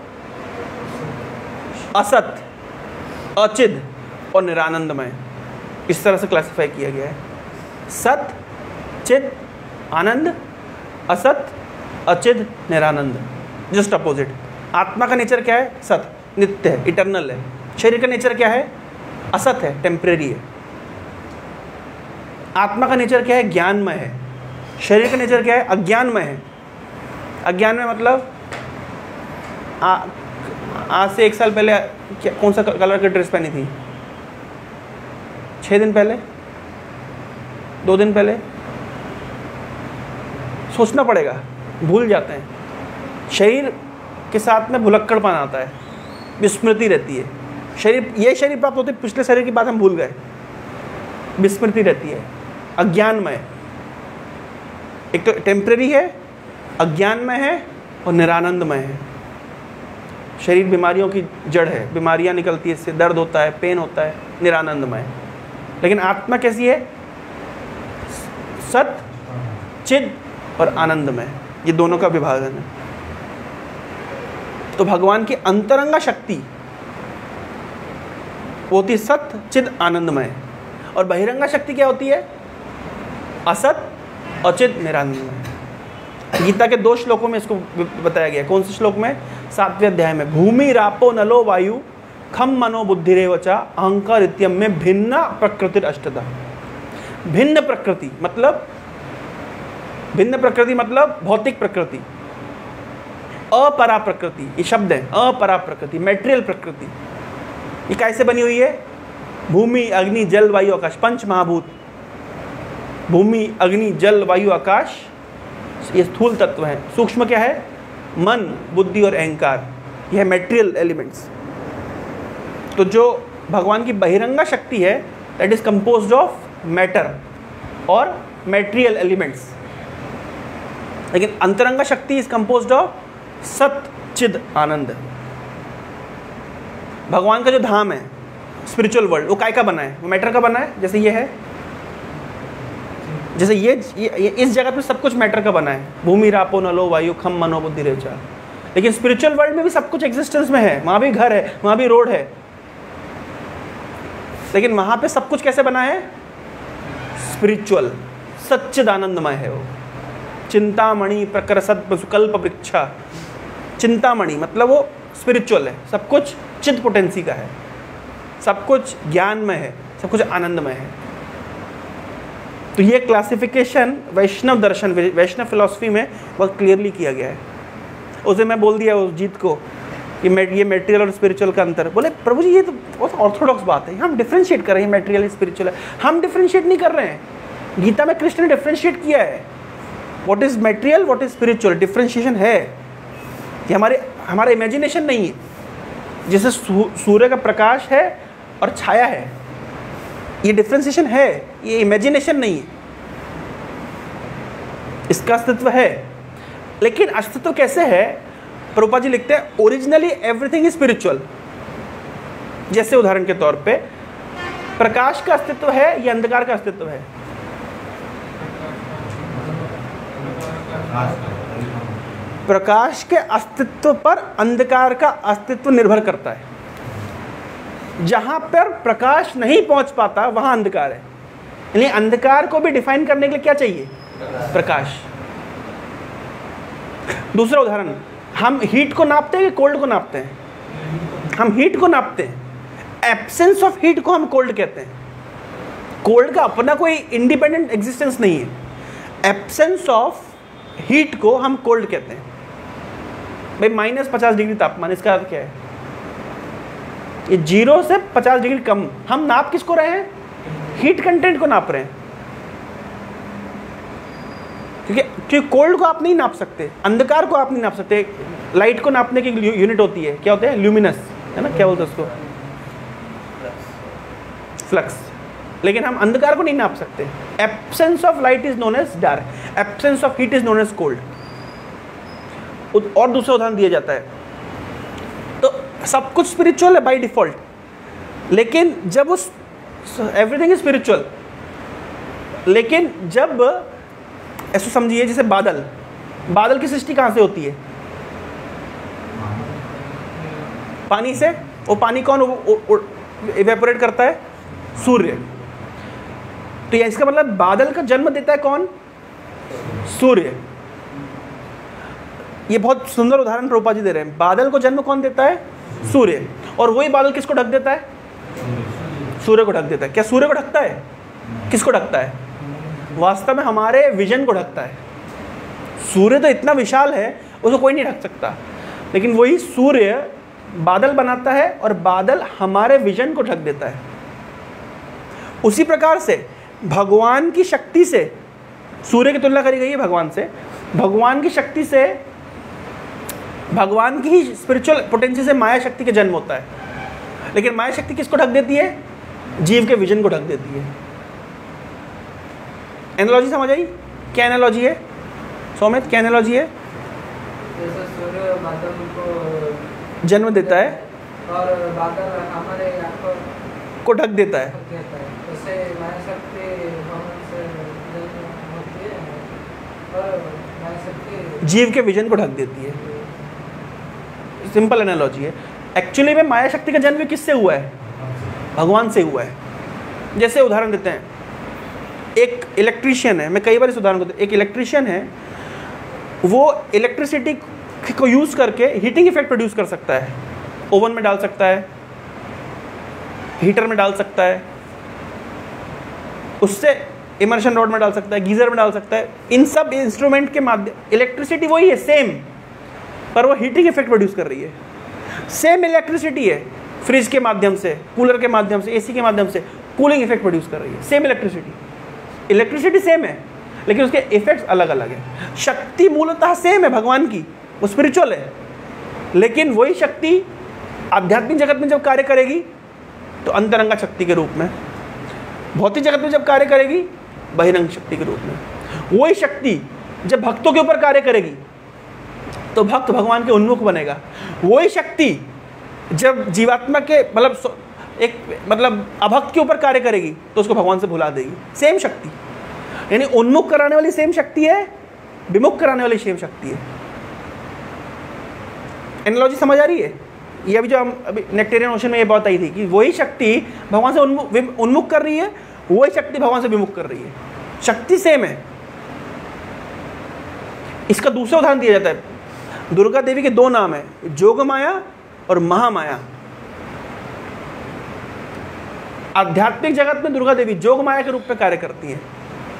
A: असत, अचिद और निरानंदमय। इस तरह से क्लासिफाई किया गया है। सत, चिद, आनंद, असत, अचिद, निरानंद। Just opposite. आत्मा का नेचर क्या है? सत, नित्य है, इटर्नल है। शरीर का नेचर क्या है? असत है, टेम्परेरी है। आत्मा का नेचर क्या है? ज्ञानमय है। शरीर का नेचर क्या है? अज्ञानमय है। अज्ञानमय मतलब आज से एक साल पहले क्या कौन सा कलर की ड्रेस पहनी थी? छः दिन पहले, दो दिन पहले, सोचना पड़ेगा, भूल जाते हैं। शरीर के साथ में भुलक्कड़पन आता है, विस्मृति रहती है। शरीर, ये शरीर प्राप्त होते पिछले शरीर की बात हम भूल गए, विस्मृति रहती है, अज्ञानमय। एक तो टेम्परेरी है, अज्ञानमय है और निरानंदमय है। शरीर बीमारियों की जड़ है, बीमारियां निकलती है इससे, दर्द होता है, पेन होता है, निरानंदमय। लेकिन आत्मा कैसी है? सत, चिद और आनंदमय, ये दोनों का विभाजन है। तो भगवान की अंतरंगा शक्ति वो होती है सत, चिद, आनंदमय। और बहिरंगा शक्ति क्या होती है? असत, अचित, निरानंदमय। गीता के दो श्लोकों में इसको बताया गया। कौन से श्लोक में? सातवें अध्याय में। भूमि रापो नलो वायु खम मनो बुद्धिरेव च अहंकार इत्यम में भिन्न प्रकृति अष्टधा। भिन्न प्रकृति मतलब भिन्न प्रकृति मतलब भौतिक प्रकृति, अपरा प्रकृति, ये शब्द है, अपरा प्रकृति, मेटेरियल प्रकृति। ये कैसे बनी हुई है? भूमि, अग्नि, जल, वायु, आकाश, पंच महाभूत। भूमि, अग्नि, जल, वायु, आकाश, ये स्थूल तत्व है। सूक्ष्म क्या है? मन, बुद्धि और अहंकार, यह मेटेरियल एलिमेंट्स। तो जो भगवान की बहिरंगा शक्ति है, that is composed of matter और मेटेरियल एलिमेंट्स। लेकिन अंतरंगा शक्ति इज कंपोज्ड ऑफ सत, चिद, आनंद। भगवान का जो धाम है, स्पिरिचुअल वर्ल्ड, वो काय का बना है? वो मैटर का बना है। जैसे ये है, जैसे ये, ये, ये इस जगत में सब कुछ मैटर का बना है। भूमि रापो नलो वायु खम मनो बुद्धि रेचा। लेकिन स्पिरिचुअल वर्ल्ड में भी सब कुछ एग्जिस्टेंस में है, वहां भी घर है, वहां भी रोड है। लेकिन वहां पे सब कुछ कैसे बना है? स्पिरिचुअल, सच्चिदानंदमय है वो। चिंतामणि प्रकर सत्कल्प वृक्षा। चिंतामणि मतलब वो स्पिरिचुअल है, सब कुछ चित्त पोटेंसी का है, सब कुछ ज्ञानमय है, सब कुछ आनंदमय है। तो ये क्लासिफिकेशन वैष्णव दर्शन, वैष्णव फिलॉसफी में बहुत क्लियरली किया गया है। उसे मैं बोल दिया उस जीत को कि ये मेटेरियल और स्पिरिचुअल का अंतर। बोले प्रभु जी ये तो बहुत ऑर्थोडॉक्स बात है, हम डिफरेंशिएट कर रहे हैं मेटेरियल स्पिरिचुअल है। हम डिफरेंशिएट नहीं कर रहे हैं, गीता में कृष्ण ने डिफरेंशिएट किया है। What is material, what is spiritual, differentiation है। ये हमारे हमारा इमेजिनेशन नहीं है। जैसे सूर्य का प्रकाश है और छाया है, ये डिफरेंशिएशन है, ये इमेजिनेशन नहीं है, इसका अस्तित्व है। लेकिन अस्तित्व कैसे है? प्रभुपाद जी लिखते हैं ओरिजिनली एवरीथिंग इज स्पिरिचुअल। जैसे उदाहरण के तौर पे प्रकाश का अस्तित्व है या अंधकार का अस्तित्व है? प्रकाश के अस्तित्व पर अंधकार का अस्तित्व निर्भर करता है। जहां पर प्रकाश नहीं पहुंच पाता वहां अंधकार है। यानी अंधकार को भी डिफाइन करने के लिए क्या चाहिए? प्रकाश। दूसरा उदाहरण, हम हीट को नापते हैं कि कोल्ड को नापते हैं? हम हीट को नापते हैं। एब्सेंस ऑफ हीट को हम कोल्ड कहते हैं। कोल्ड का अपना कोई इंडिपेंडेंट एग्जिस्टेंस नहीं है। एब्सेंस ऑफ हीट को हम कोल्ड कहते हैं। भाई माइनस पचास डिग्री तापमान, इसका अर्थ क्या है? ये जीरो से पचास डिग्री कम। हम नाप किसको रहे हैं? हीट कंटेंट को नाप रहे हैं। क्योंकि क्योंकि कोल्ड को आप नहीं नाप सकते, अंधकार को आप नहीं नाप सकते। लाइट को नापने की यूनिट होती है, क्या होता है? ल्यूमिनस, है ना? क्या बोलते हैं उसको? फ्लक्स। लेकिन हम अंधकार को नहीं नाप सकते। Absence of light is known as dark, absence of heat is known as cold. और दूसरा उदाहरण दिया जाता है। तो सब कुछ स्पिरिचुअल है बाय डिफॉल्ट, लेकिन जब उस एवरीथिंग इज स्पिरिचुअल, लेकिन जब ऐसा समझिए जैसे बादल, बादल की सृष्टि कहां से होती है? पानी से। वो पानी कौन इवेपोरेट करता है? सूर्य। तो ये इसका मतलब बादल का जन्म देता है कौन? सूर्य। ये बहुत सुंदर उदाहरण प्रभुपाद जी दे रहे हैं। बादल को जन्म कौन देता है? सूर्य। और वही बादल किसको ढक देता है? सूर्य को ढक देता है। क्या सूर्य को ढकता है? किसको ढकता है? वास्तव में हमारे विजन को ढकता है। सूर्य तो इतना विशाल है, उसको कोई नहीं ढक सकता। लेकिन वही सूर्य बादल बनाता है और बादल हमारे विजन को ढक देता है। उसी प्रकार से भगवान की शक्ति से, सूर्य की तुलना करी गई है भगवान से, भगवान की शक्ति से, भगवान की ही स्पिरिचुअल पोटेंशियल से माया शक्ति का जन्म होता है। लेकिन माया शक्ति किसको ढक देती है? जीव के विजन को ढक देती है। एनालॉजी समझ आई? क्या एनालॉजी है सौमित, क्या एनालॉजी है?
B: जैसे सूर्य बादल को
A: जन्म देता है
B: और बादल हमारे आंखों
A: को ढक देता है।
B: ढक देता है, जैसे माया शक्ति भगवान से जन्म होती है और माया शक्ति
A: जीव के विजन को ढक देती है। सिंपल एनालॉजी है। एक्चुअली में माया शक्ति का जन्म किससे हुआ है? भगवान से हुआ है। जैसे उदाहरण देते हैं, एक इलेक्ट्रीशियन है, मैं कई बार इस उदाहरण को, एक इलेक्ट्रीशियन है, वो इलेक्ट्रिसिटी को यूज़ करके हीटिंग इफेक्ट प्रोड्यूस कर सकता है। ओवन में डाल सकता है, हीटर में डाल सकता है, उससे इमर्शन रॉड में डाल सकता है, गीजर में डाल सकता है। इन सब इंस्ट्रूमेंट के माध्यम, इलेक्ट्रिसिटी वही है सेम, पर वो हीटिंग इफेक्ट प्रोड्यूस कर रही है। सेम इलेक्ट्रिसिटी है, फ्रिज के माध्यम से, कूलर के माध्यम से, एसी के माध्यम से कूलिंग इफेक्ट प्रोड्यूस कर रही है। सेम इलेक्ट्रिसिटी, इलेक्ट्रिसिटी सेम है, लेकिन उसके इफेक्ट्स अलग अलग है। शक्ति मूलतः सेम है भगवान की, वो स्पिरिचुअल है, लेकिन वही शक्ति आध्यात्मिक जगत में जब कार्य करेगी तो अंतरंगा शक्ति के रूप में, भौतिक जगत में जब कार्य करेगी बहिरंग शक्ति के रूप में। वही शक्ति जब भक्तों के ऊपर कार्य करेगी तो भक्त भगवान के उन्मुख बनेगा। वही शक्ति जब जीवात्मा के मतलब एक मतलब अभक्त के ऊपर कार्य करेगी तो उसको भगवान से भुला देगी। सेम शक्ति, यानी उन्मुख कराने वाली सेम शक्ति है, विमुख कराने वाली सेम शक्ति है। एनालॉजी समझ आ रही है? ये अभी जो हम अभी नेक्टेरियन ओशन में ये बात आई थी कि वही शक्ति भगवान से उन्मुख उन्मुख कर रही है, वही शक्ति भगवान से विमुख कर रही है। शक्ति सेम है। इसका दूसरा उदाहरण दिया जाता है, दुर्गा देवी के दो नाम है, जोग माया और महामाया। आध्यात्मिक जगत में दुर्गा देवी जोग माया के रूप में कार्य करती है,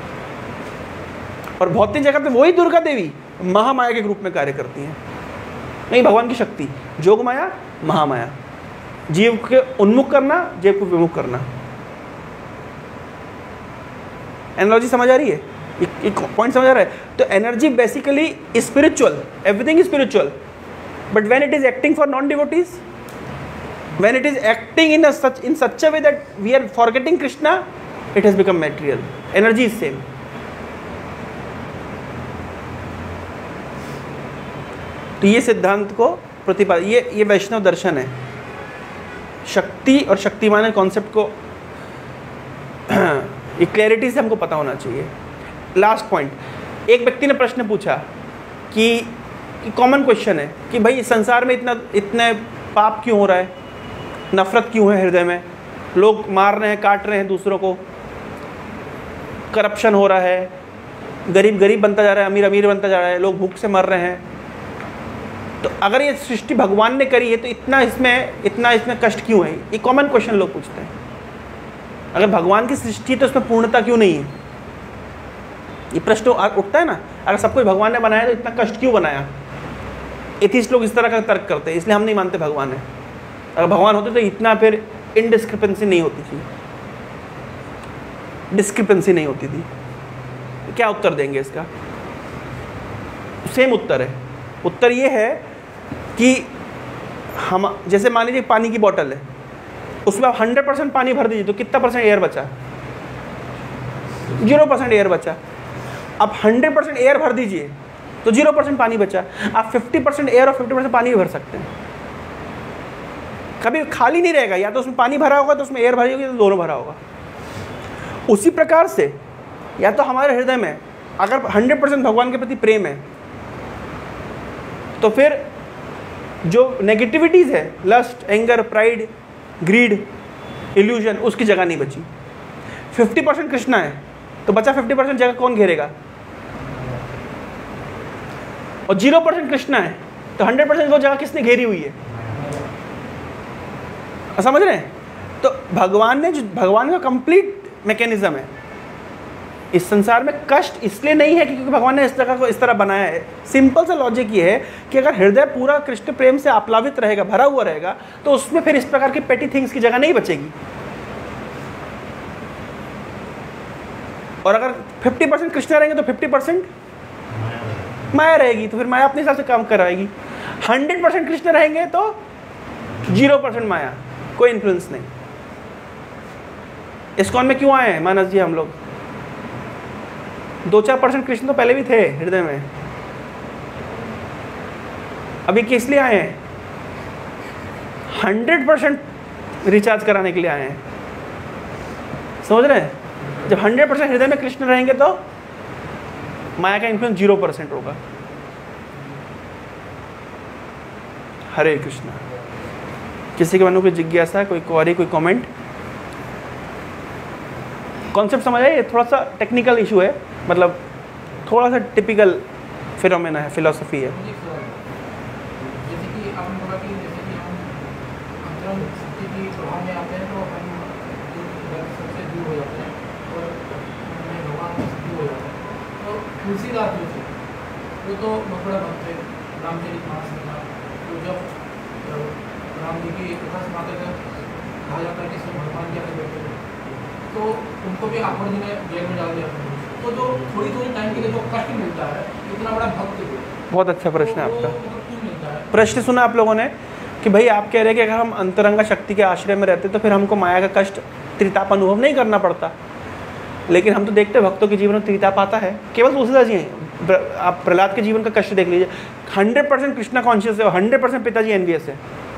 A: और भौतिक जगत में वही दुर्गा देवी महामाया के रूप में कार्य करती है। नहीं, भगवान की शक्ति जोग माया, महामाया, जीव के उन्मुख करना, जीव को विमुख करना। एनालॉजी समझ आ रही है? एक पॉइंट समझ आ रहा है? तो energy basically spiritual, everything spiritual, but when it is acting for non devotees, when it is acting in a such in such a way that we are forgetting Krishna, it has become material. Energy is same. तो ये सिद्धांत को प्रतिपाद, ये ये वैष्णव दर्शन है। शक्ति और Shaktimaan concept को ये क्लैरिटी से हमको पता होना चाहिए। लास्ट पॉइंट, एक व्यक्ति ने प्रश्न पूछा कि कॉमन क्वेश्चन है कि भाई संसार में इतना इतने पाप क्यों हो रहा है, नफरत क्यों है हृदय में, लोग मार रहे हैं, काट रहे हैं दूसरों को, करप्शन हो रहा है, गरीब गरीब बनता जा रहा है, अमीर अमीर बनता जा रहा है, लोग भूख से मर रहे हैं। तो अगर ये सृष्टि भगवान ने करी है तो इतना इसमें इतना इसमें कष्ट क्यों है? ये कॉमन क्वेश्चन लोग पूछते हैं। अगर भगवान की सृष्टि है तो उसमें पूर्णता क्यों नहीं है? ये प्रश्न उठता है ना, अगर सब कुछ भगवान ने बनाया तो इतना कष्ट क्यों बनाया? एथिस्ट लोग इस तरह का तर्क करते हैं, इसलिए हम नहीं मानते भगवान है। अगर भगवान होते तो इतना फिर इनडिस्क्रिपेंसी नहीं होती थी, डिस्क्रिपेंसी नहीं होती थी। तो क्या उत्तर देंगे इसका? सेम उत्तर है। उत्तर ये है कि हम जैसे मान लीजिए पानी की बोतल है, उसमें आप हंड्रेड परसेंट पानी भर दीजिए तो कितना परसेंट एयर बचा? जीरो परसेंट एयर बचा। आप हंड्रेड परसेंट एयर भर दीजिए तो जीरो परसेंट पानी बचा। आप फिफ्टी परसेंट एयर और फिफ्टी परसेंट पानी भी भर सकते हैं, कभी खाली नहीं रहेगा। या तो उसमें पानी भरा होगा तो उसमें एयर भरी होगी, तो दोनों भरा होगा। उसी प्रकार से या तो हमारे हृदय में अगर हंड्रेड परसेंट भगवान के प्रति प्रेम है तो फिर जो नेगेटिविटीज़ है, lust, anger, pride, greed, illusion, उसकी जगह नहीं बची। फिफ्टी परसेंट कृष्णा है तो बचा फिफ्टी परसेंट जगह कौन घेरेगा? और जीरो परसेंट कृष्णा है तो हंड्रेड परसेंट वो जगह किसने घेरी हुई है? समझ रहे हैं? तो भगवान ने जो भगवान का कंप्लीट मैकेनिज्म है। इस संसार में कष्ट इसलिए नहीं है क्योंकि भगवान ने इस तरह को इस तरह बनाया है। सिंपल सा लॉजिक ये है कि अगर हृदय पूरा कृष्ण प्रेम से आप्लावित रहेगा, भरा हुआ रहेगा, तो उसमें फिर इस प्रकार की पेटी थिंग्स की जगह नहीं बचेगी। और अगर फिफ्टी परसेंट कृष्ण रहेंगे तो फिफ्टी परसेंट माया रहेगी, तो फिर माया अपने हिसाब से काम कराएगी। हंड्रेड परसेंट कृष्ण रहेंगे तो जीरो परसेंट माया, कोई इन्फ्लुएंस नहीं। इस्कॉन में क्यों आए हैं मानस जी हम लोग? दो चार परसेंट कृष्ण तो पहले भी थे हृदय में, अभी किस लिए आए हैं? हंड्रेड परसेंट रिचार्ज कराने के लिए आए हैं, समझ रहे हैं? जब हंड्रेड परसेंट हृदय में कृष्ण रहेंगे तो माया का इन्फ्लुएंस जीरो परसेंट होगा। हरे कृष्णा। किसी के मन में कोई जिज्ञासा, कोई क्वेरी, कोई कमेंट? कॉन्सेप्ट समझ आए? ये थोड़ा सा टेक्निकल इशू है, मतलब थोड़ा सा टिपिकल फिनोमेना है, फिलॉसफी है।
B: जैसे कि आपने बोला कि जैसे कि हम अंतरंग शक्ति की प्रभाव में आते हैं तो हम सबसे दूर हो जाते हैं और भगवान से दूर हो जाते हैं। तो तुलसीदास जो थे वो तो बहुत बड़ा भक्त थे, रामचरितमानस में था, तो जब राम जी की कथा सुनाते थे कहा जाता है कि सब भगवान क्या करते थे, तो उनको भी अकबर जी ने जेल में डाल दिया। तो जो थोड़ी थोड़ी टाइम के लिए जो कष्ट मिलता है, इतना बड़ा भक्त है।
A: बहुत अच्छा प्रश्न है
B: तो
A: आपका।
B: क्यों मिलता है?
A: प्रश्न सुना आप लोगों ने कि भाई आप कह रहे हैं कि अगर हम अंतरंगा शक्ति के आश्रय में रहते तो फिर हमको माया का कष्ट, त्रिताप अनुभव नहीं करना पड़ता। लेकिन हम तो देखते हैं भक्तों के जीवन में त्रिताप आता है। केवल तुलसीदास जी हैं, आप प्रहलाद के जीवन का कष्ट देख लीजिए। हंड्रेड परसेंट कृष्णा कॉन्शियस है, हंड्रेड परसेंट पिताजी एनवीएस है,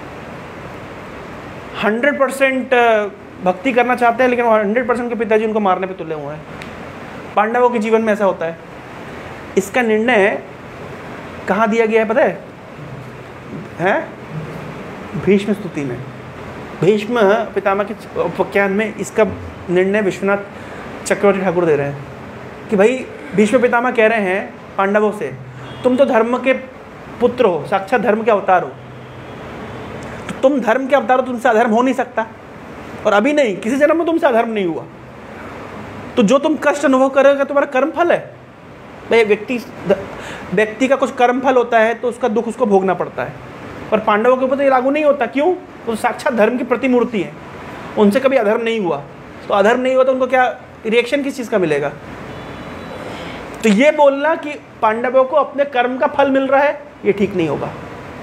A: हंड्रेड परसेंट भक्ति करना चाहते हैं, लेकिन हंड्रेड परसेंट के पिताजी उनको मारने पे तुले हुए हैं। पांडवों के जीवन में ऐसा होता है। इसका निर्णय कहाँ दिया गया है पता है? हैं? भीष्म स्तुति में। भीष्म पितामह के उपाख्यान में इसका निर्णय विश्वनाथ चक्रवर्ती ठाकुर दे रहे हैं कि भाई भीष्म पितामह कह रहे हैं पांडवों से, तुम तो धर्म के पुत्र हो, साक्षात धर्म के अवतार हो, तो तुम धर्म के अवतार हो, तुमसे अधर्म हो नहीं सकता, और अभी नहीं, किसी जन्म में तुमसे अधर्म नहीं हुआ, तो जो तुम कष्ट अनुभव करोगे तुम्हारा कर्म फल है। भाई व्यक्ति व्यक्ति का कुछ कर्म फल होता है तो उसका दुख उसको भोगना पड़ता है, पर पांडवों के ऊपर तो ये लागू नहीं होता। क्यों? तो साक्षात धर्म की प्रतिमूर्ति है, उनसे कभी अधर्म नहीं हुआ, तो अधर्म नहीं हुआ तो उनको क्या रिएक्शन किस चीज़ का मिलेगा? तो ये बोलना कि पांडवों को अपने कर्म का फल मिल रहा है, ये ठीक नहीं होगा।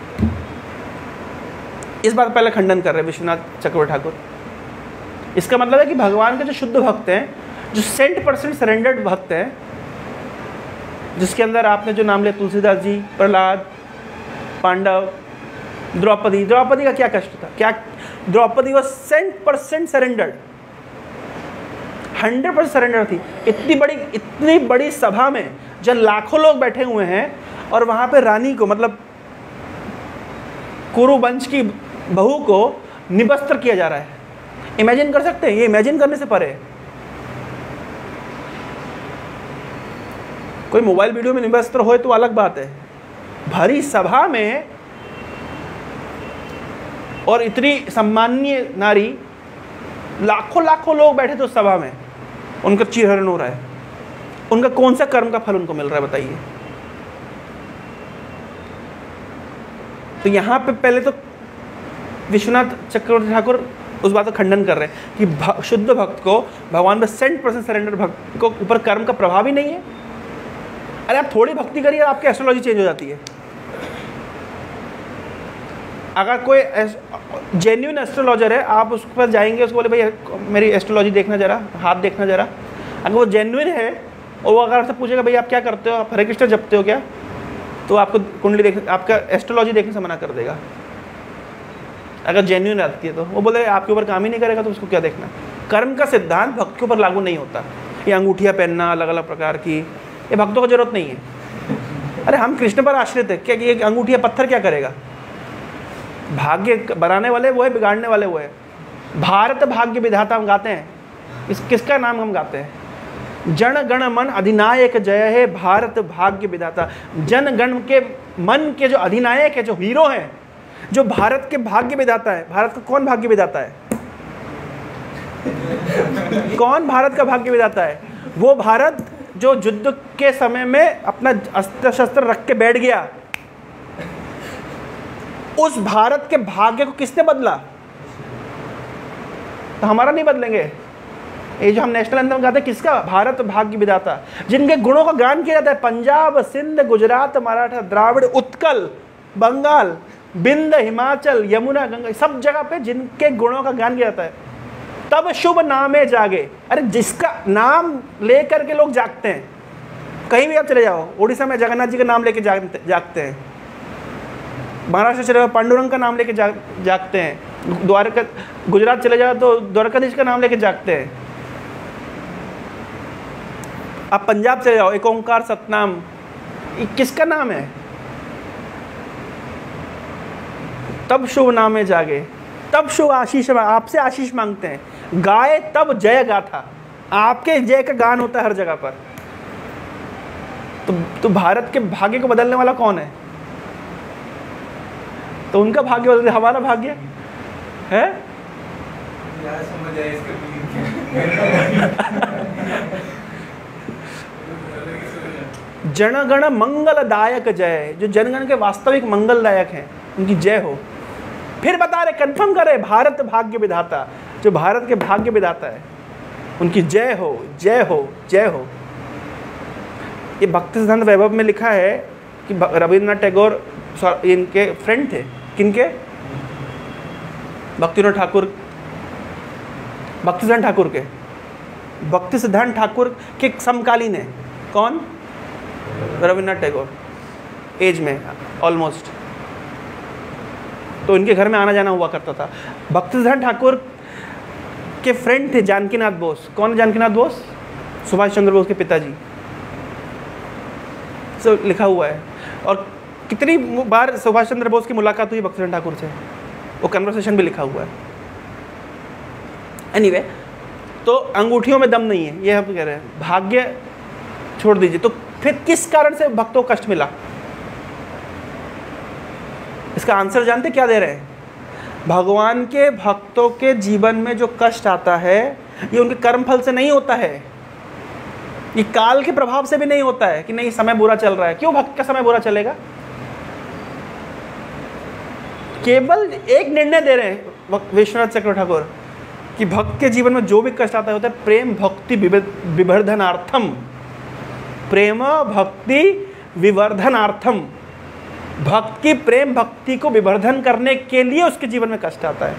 A: इस बात पहले खंडन कर रहे हैं विश्वनाथ चक्रवर्ती ठाकुर। इसका मतलब है कि भगवान के जो शुद्ध भक्त हैं, जो सेंट परसेंट सरेंडर्ड भक्त हैं, जिसके अंदर आपने जो नाम लिया तुलसीदास जी, प्रहलाद, पांडव, द्रौपदी। द्रौपदी का क्या कष्ट था? क्या द्रौपदी वो cent percent surrendered, hundred percent surrender थी। इतनी बड़ी इतनी बड़ी सभा में जब लाखों लोग बैठे हुए हैं और वहां पे रानी को, मतलब कुरु वंश की बहू को निवस्त्र किया जा रहा है। इमेजिन कर सकते हैं? ये इमेजिन करने से परे है। कोई मोबाइल वीडियो में निवस्त्र होए तो अलग बात है, भारी सभा में और इतनी सम्माननीय नारी, लाखों लाखों लोग बैठे थे उस सभा में, उनका चीरहरण हो रहा है। उनका कौन सा कर्म का फल उनको मिल रहा है बताइए? तो यहाँ पे पहले तो विश्वनाथ चक्रवर्ती ठाकुर उस बात का खंडन कर रहे हैं कि शुद्ध भक्त को, भगवान में सेंट परसेंट सरेंडर भक्त को ऊपर कर्म का प्रभाव ही नहीं है। अरे आप थोड़ी भक्ति करिए, आपकी एस्ट्रोलॉजी चेंज हो जाती है। अगर कोई जेन्युइन एस्ट्रोलॉजर है, आप उस पर जाएंगे, उसको बोले भाई मेरी एस्ट्रोलॉजी देखना जरा, हाथ देखना जरा। अगर वो जेन्युइन है और वो अगर आपसे पूछेगा भाई आप क्या करते हो, आप हरे कृष्ण जपते हो क्या, तो आपको कुंडली देख, आपका एस्ट्रोलॉजी देखने से मना कर देगा। अगर जेन्युइन आती है तो वो बोले आपके ऊपर काम ही नहीं करेगा, तो उसको क्या देखना। कर्म का सिद्धांत भक्त के ऊपर लागू नहीं होता। ये अंगूठियाँ पहनना अलग अलग प्रकार की, ये भक्तों को जरूरत नहीं है। अरे हम कृष्ण पर आश्रित है, क्या ये अंगूठिया पत्थर क्या करेगा? भाग्य बनाने वाले वो है, बिगाड़ने वाले वो है। भारत भाग्य विधाता हम गाते हैं, इस किसका नाम हम गाते हैं? जन गण मन अधिनायक जय है भारत भाग्य विधाता। जन गण के मन के जो अधिनायक है, जो हीरो हैं, जो भारत के भाग्य विधाता है। भारत का कौन भाग्य विधाता है? कौन भारत का भाग्य विधाता है? वो भारत जो युद्ध के समय में अपना अस्त्र शस्त्र रख के बैठ गया। उस भारत के भाग्य को किसने बदला? तो हमारा नहीं बदलेंगे, ये जो हम नेशनल एंथम गाते हैं किसका? भारत भाग्य विधाता, जिनके गुणों का गान किया जाता है। पंजाब, सिंध, गुजरात, मराठा, द्राविड़, उत्कल, बंगाल, बिंद, हिमाचल, यमुना, गंगा, सब जगह पे जिनके गुणों का गान किया जाता है। तब शुभ नामे जागे। अरे जिसका नाम लेकर के लोग जागते हैं, कहीं भी आप चले जाओ, उड़ीसा में जगन्नाथ जी का नाम लेके जागते जागते हैं, महाराष्ट्र चले जाओ पांडुरंग का नाम लेके जाग जागते हैं, द्वारका, गुजरात चले जाओ तो द्वारकाधीश का नाम लेके जागते हैं। आप पंजाब चले जाओ, एक ओंकार सतनाम, ये किसका नाम है? तब शुभ नामे जागे, तब शुभ आशीष, आपसे आशीष मांगते हैं। गाए तब जय गाथा, आपके जय का गान होता है हर जगह पर। तो, तो भारत के भाग्य को बदलने वाला कौन है? तो उनका भाग्य बदल, हमारा भाग्य है।
C: यार समझ आया इसका
A: जनगण मंगलदायक जय, जो जनगण के वास्तविक मंगलदायक हैं उनकी जय हो। फिर बता रहे, कंफर्म करे, भारत भाग्य विधाता, जो भारत के भाग्य विधाता है उनकी जय हो, जय हो, जय हो। ये भक्ति सिद्धांत वैभव में लिखा है कि रविन्द्रनाथ टैगोर इनके फ्रेंड थे। किनके? भक्तिनाथ ठाकुर, भक्ति सिद्धांत ठाकुर के, भक्ति सिद्धांत ठाकुर के समकालीन है। कौन? रविन्द्रनाथ टैगोर, एज में ऑलमोस्ट। तो इनके घर में आना जाना हुआ करता था। भक्ति सिद्धांत ठाकुर के फ्रेंड थे जानकीनाथ बोस। कौन है जानकीनाथ बोस? सुभाष चंद्र बोस के पिताजी। सो लिखा हुआ है। और कितनी बार सुभाष चंद्र बोस की मुलाकात हुई भक्ति सिद्धांत ठाकुर से, वो कन्वर्सेशन भी लिखा हुआ है। एनीवे, तो अंगूठियों में दम नहीं है, ये हम कह रहे हैं। भाग्य छोड़ दीजिए, तो फिर किस कारण से भक्तों को कष्ट मिला? इसका आंसर जानते क्या दे रहे हैं? भगवान के भक्तों के जीवन में जो कष्ट आता है, ये उनके कर्म फल से नहीं होता है, ये काल के प्रभाव से भी नहीं होता है कि नहीं समय बुरा चल रहा है। क्यों भक्त का समय बुरा चलेगा? केवल एक निर्णय दे रहे हैं विश्वनाथ चक्रवर्ती ठाकुर कि भक्त के जीवन में जो भी कष्ट आता है होता है प्रेम भक्ति विवर्धनार्थम, प्रेम भक्ति विवर्धनार्थम। भक्त की प्रेम भक्ति को विवर्धन करने के लिए उसके जीवन में कष्ट आता है,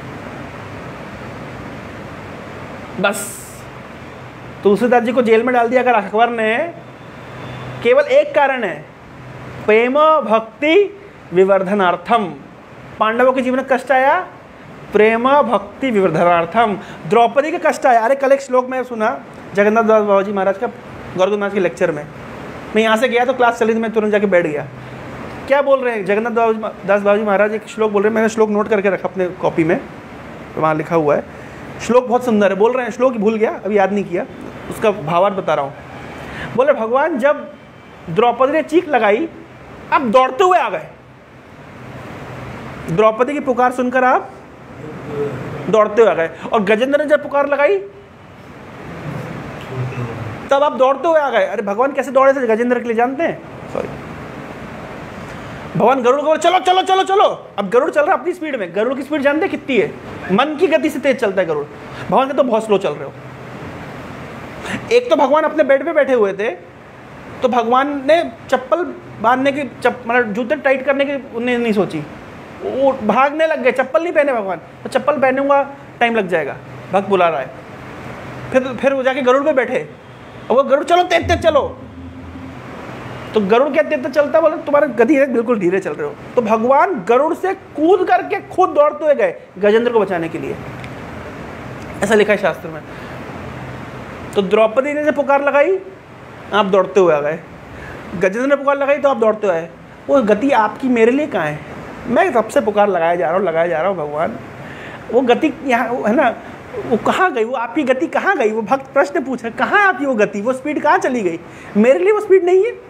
A: बस। तुलसीदास जी को जेल में डाल दिया अगर अकबर ने, केवल एक कारण है, प्रेम भक्ति विवर्धनार्थम। पांडवों के जीवन में कष्ट आया, प्रेम भक्ति विवर्धनार्थम। द्रौपदी के कष्ट आया। अरे कल एक श्लोक में सुना जगन्नाथ दास बाबा जी महाराज का गौरव महाराज के लेक्चर में, मैं यहाँ से गया तो क्लास चली थी, मैं तुरंत जाके बैठ गया। क्या बोल रहे हैं जगन्नाथ दास बाबा जी महाराज? एक श्लोक बोल रहे हैं, मैंने श्लोक नोट करके रखा अपने कॉपी में, तो वहाँ लिखा हुआ है। श्लोक बहुत सुंदर है। बोल रहे हैं, श्लोक भूल गया, अभी याद नहीं किया, उसका भावार्थ बता रहा हूँ। बोले भगवान जब द्रौपदी ने चीख लगाई, आप दौड़ते हुए आ गए। द्रौपदी की पुकार सुनकर आप दौड़ते हुए आ गए। और गजेंद्र ने जब पुकार लगाई तब आप दौड़ते हुए आ गए। अरे भगवान कैसे दौड़े थे गजेंद्र के लिए जानते हैं? सॉरी, भगवान गरुड़ को बोले चलो चलो चलो चलो। अब गरुड़ चल रहा है अपनी स्पीड में। गरुड़ की स्पीड जानते कितनी है? मन की गति से तेज चलता है गरुड़। भगवान के तो बहुत स्लो चल रहे हो। एक तो भगवान अपने बेड पे बैठे हुए थे, तो भगवान ने चप्पल बांधने की, चप मतलब जूते टाइट करने की उन्हें नहीं सोची, वो भागने लग गए। चप्पल नहीं पहने भगवान, तो चप्पल पहनूंगा टाइम लग जाएगा, भक्त बुला रहा है। फिर फिर वो जाके गरुड़ पे बैठे, और वो गरुड़ चलो तेज तेज चलो। तो गरुड़ क्या तेज तेज चलता है? बोले तुम्हारा गति है, बिल्कुल धीरे चल रहे हो। तो भगवान गरुड़ से कूद करके खुद दौड़ते हुए गए गजेंद्र को बचाने के लिए, ऐसा लिखा है शास्त्र में। तो द्रौपदी ने जब पुकार लगाई, आप दौड़ते हुए आ गए। गजेंद्र ने पुकार लगाई तो आप दौड़ते हुए आए। वो गति आपकी मेरे लिए कहाँ है? मैं सबसे पुकार लगाया जा रहा हूँ लगाया जा रहा हूँ भगवान, वो गति यहाँ है ना, वो कहाँ गई? वो आपकी गति कहाँ गई? वो भक्त प्रश्न पूछ रहे, कहाँ आपकी वो गति, वो स्पीड कहाँ चली गई? मेरे लिए वो स्पीड नहीं है।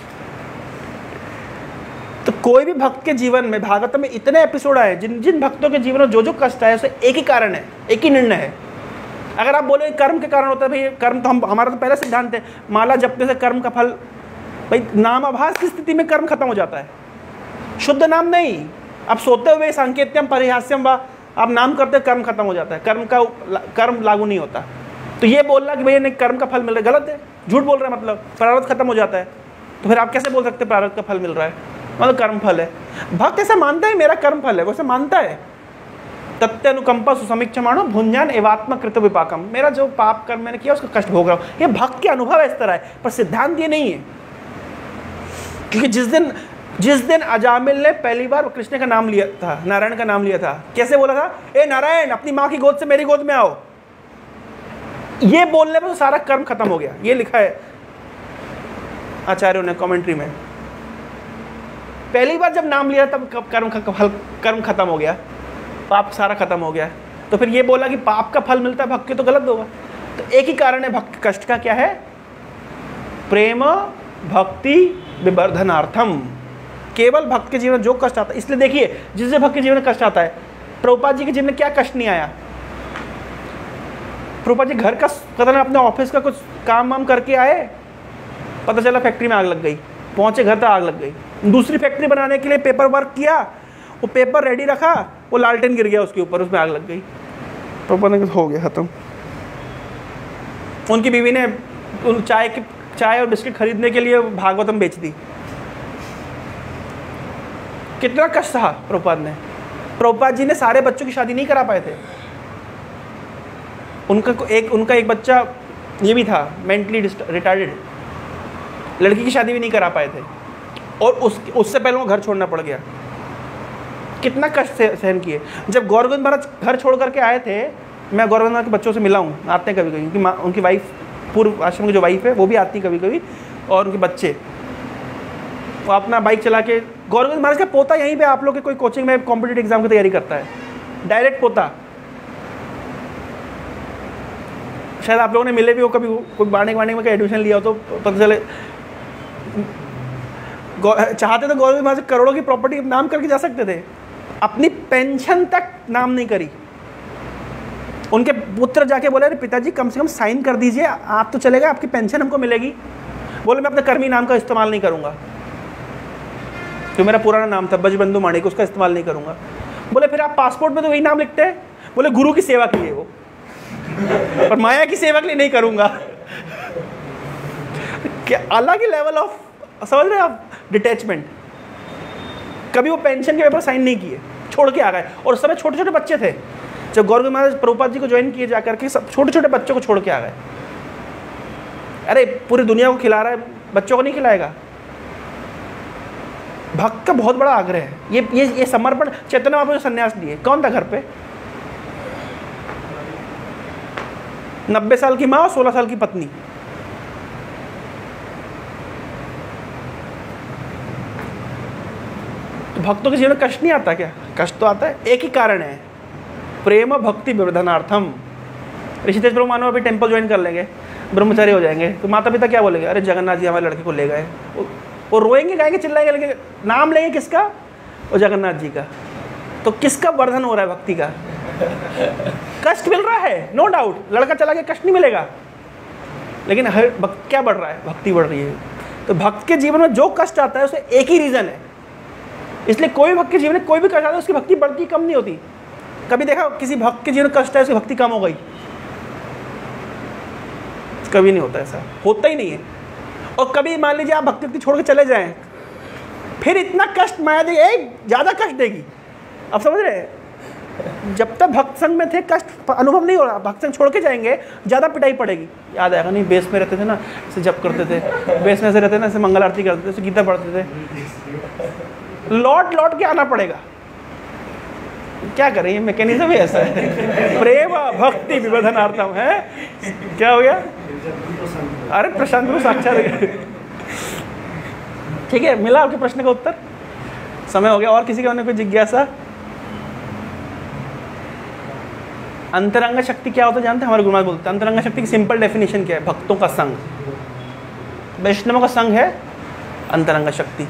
A: तो कोई भी भक्त के जीवन में, भागवत में इतने एपिसोड आए, जिन जिन भक्तों के जीवन में जो जो कष्ट आए उसे एक ही कारण है, एक ही निर्णय है। अगर आप बोले कर्म के कारण होता है, भाई कर्म तो हम, हमारा तो पहले सिद्धांत है, माला जपने से कर्म का फल, भाई नामाभास की स्थिति में कर्म खत्म हो जाता है, शुद्ध नाम नहीं। आप सोते हुए सांकेत्यम परिहास्यम व आप नाम करते कर्म खत्म हो जाता है, कर्म का कर्म लागू नहीं होता। तो ये बोलना कि भैया नहीं कर्म का फल मिल रहा है गलत है, झूठ बोल रहा है, मतलब प्रारब्ध खत्म हो जाता है। तो फिर आप कैसे बोल सकते हैं प्रारब्ध का फल मिल रहा है, मतलब कर्म फल है। भक्त ऐसा मानता है मेरा कर्म फल है, वो ऐसा मानता है। तत्व अनुकंपा सुसमीक्षमाणो भुंजान एवात्म कृत विपाकम, मेरा जो पाप कर्म मैंने किया उसका कष्ट भोग रहा हूँ। ये भक्त के अनुभव इस तरह है, पर सिद्धांत ये नहीं है। क्योंकि जिस दिन जिस दिन अजामिल ने पहली बार कृष्ण का नाम लिया था, नारायण का नाम लिया था, कैसे बोला था, ए नारायण अपनी माँ की गोद से मेरी गोद में आओ, ये बोलने पर तो सारा कर्म खत्म हो गया। ये लिखा है आचार्यों ने कमेंट्री में, पहली बार जब नाम लिया तब कर्म का फल कर्म खत्म हो गया, पाप सारा खत्म हो गया। तो फिर ये बोला कि पाप का फल मिलता है भक्त के, तो गलत होगा। तो एक ही कारण है भक्त कष्ट का, क्या है, प्रेम भक्ति विवर्धनार्थम। केवल भक्त के जीवन में जो कष्ट आता है, इसलिए देखिए जिससे भक्त के जीवन में कष्ट आता है, प्रभुपाद जी के जीवन में क्या कष्ट नहीं आया। प्रभुपाद जी घर का पता नहीं अपने ऑफिस का कुछ काम वाम करके आए, पता चला फैक्ट्री में आग लग गई, पहुंचे घर तक आग लग गई। दूसरी फैक्ट्री बनाने के लिए पेपर वर्क किया, वो पेपर रेडी रखा, वो लालटेन गिर गया उसके ऊपर, उसमें आग लग गई। प्रभुपाद ने हो गया खत्म। उनकी बीवी ने उन चाय की चाय और बिस्किट खरीदने के लिए भागवतम बेच दी। कितना कष्ट सहा प्रभुपाद ने। प्रभुपाद जी ने सारे बच्चों की शादी नहीं करा पाए थे। उनका एक उनका एक बच्चा ये भी था मेंटली रिटार्डेड, लड़की की शादी भी नहीं करा पाए थे, और उस उससे पहले वो घर छोड़ना पड़ गया। कितना कष्ट सहन किए। जब गौरगोविंद महाराज घर छोड़ करके आए थे, मैं गौरगोविंद महाराज के बच्चों से मिला हूँ, आते हैं कभी कभी, उनकी माँ उनकी वाइफ पूर्व आश्रम की जो वाइफ है वो भी आती कभी कभी, और उनके बच्चे, वो अपना बाइक चला के, गौरगोविंद महाराज का पोता यहीं पे आप लोग के कोई कोचिंग में कॉम्पिटिटिव एग्जाम की तैयारी करता है, डायरेक्ट पोता। शायद आप लोगों ने मिले भी हो कभी, कोई बाणे बाणे में एडमिशन लिया हो तो पता चले। चाहते तो गौरगोविंद महाराज करोड़ों की प्रॉपर्टी नाम करके जा सकते थे, अपनी पेंशन तक नाम नहीं करी। उनके पुत्र जाके बोले, अरे पिताजी कम से कम साइन कर दीजिए, आप तो चलेगा, आपकी पेंशन हमको मिलेगी। बोले मैं अपने कर्मी नाम का इस्तेमाल नहीं करूंगा, जो मेरा पुराना नाम था बजबंधु माणिक, उसका इस्तेमाल नहीं करूंगा। बोले फिर आप पासपोर्ट में तो वही नाम लिखते हैं। बोले गुरु की सेवा के लिए वो, पर माया की सेवा के लिए नहीं करूंगा। क्या अलग ही लेवल ऑफ, समझ रहे हैं आप, डिटैचमेंट। कभी वो पेंशन के पेपर साइन नहीं किए, छोड़ के आ गए। और उस समय छोटे छोटे बच्चे थे जब गौरगोविंद महाराज प्रभुपाद जी को ज्वाइन किए जाकर के, सब छोटे छोटे बच्चों को छोड़ के आ गए। अरे पूरी दुनिया को खिला रहा है, बच्चों को नहीं खिलाएगा। भक्त का बहुत बड़ा आग्रह है ये ये ये समर्पण। चैतन्य महाप्रभु ने संन्यास दिए, कौन था घर पे? नब्बे साल की माँ और सोलह साल की पत्नी। तो भक्तों के जीवन में कष्ट नहीं आता क्या? कष्ट तो आता है। एक ही कारण है, प्रेम भक्ति विवर्धनार्थम। ऋषिकेश प्रभु मानो अभी टेम्पल ज्वाइन कर लेंगे, ब्रह्मचारी हो जाएंगे, तो माता पिता क्या बोलेंगे? अरे जगन्नाथ जी हमारे लड़के को ले गए। वो रोएंगे, गाएंगे, चिल्लाएंगे, लेकिन नाम लेंगे किसका? वो जगन्नाथ जी का। तो किसका वर्धन हो रहा है? भक्ति का। कष्ट मिल रहा है, नो डाउट। लड़का चला गया, कष्ट नहीं मिलेगा, लेकिन हर भक्त क्या बढ़ रहा है? भक्ति बढ़ रही है। तो भक्त के जीवन में जो कष्ट आता है उसे एक ही रीजन है। इसलिए कोई भक्त के जीवन में कोई भी कष्ट आता है उसकी भक्ति बढ़ती कम नहीं होती। कभी देखा किसी भक्त के जीवन में कष्ट है उसकी भक्ति कम हो गई? कभी नहीं होता, ऐसा होता ही नहीं है। और कभी मान लीजिए आप भक्ति छोड़ के चले जाएं, फिर इतना कष्ट माया देगी, ज्यादा कष्ट देगी। आप समझ रहे हैं? जब तक भक्त संग में थे कष्ट अनुभव नहीं हो रहा, भक्त संग छोड़ के जाएंगे ज्यादा पिटाई पड़ेगी। याद आएगा नहीं, बेस में रहते थे ना, ऐसे जप करते थे, बेस में ऐसे रहते ना, ऐसे मंगल आरती करते थे, ऐसे गीता पढ़ते थे, लौट लौट के आना पड़ेगा। क्या करें, ये मैकेनिज्म ही ऐसा है। प्रेम भक्ति विवर्धनार्थम है। क्या हो गया? अरे प्रशांत गुरु साक्षात। ठीक है, मिला आपके प्रश्न का उत्तर? समय हो गया। और किसी के मन में कोई जिज्ञासा? अंतरंग शक्ति क्या होता है जानते हैं? हमारे गुरुनाथ बोलते हैं अंतरंग शक्ति की सिंपल डेफिनेशन क्या है? भक्तों का संग, वैष्णवों का संग है अंतरंग शक्ति।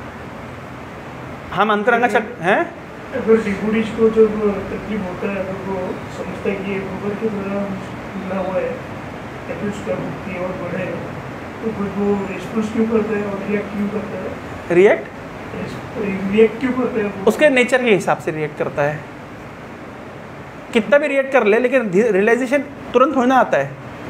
A: हम अंतरंग शक्ति हैं।
D: अगर डिबुरीज को जब तकलीफ होता है, अगर वो समझता है कि ये गोबर के द्वारा मिला हुआ है, ताकि उसका भक्ति और बढ़े, तो फिर वो रिस्पॉन्स क्यों करता है और रिएक्ट क्यों करता है?
A: रिएक्ट
D: रिएक्ट क्यों करता है?
A: उसके नेचर के हिसाब से रिएक्ट करता है। कितना भी रिएक्ट कर ले, लेकिन रियलाइजेशन तुरंत थोड़ी ना आता है।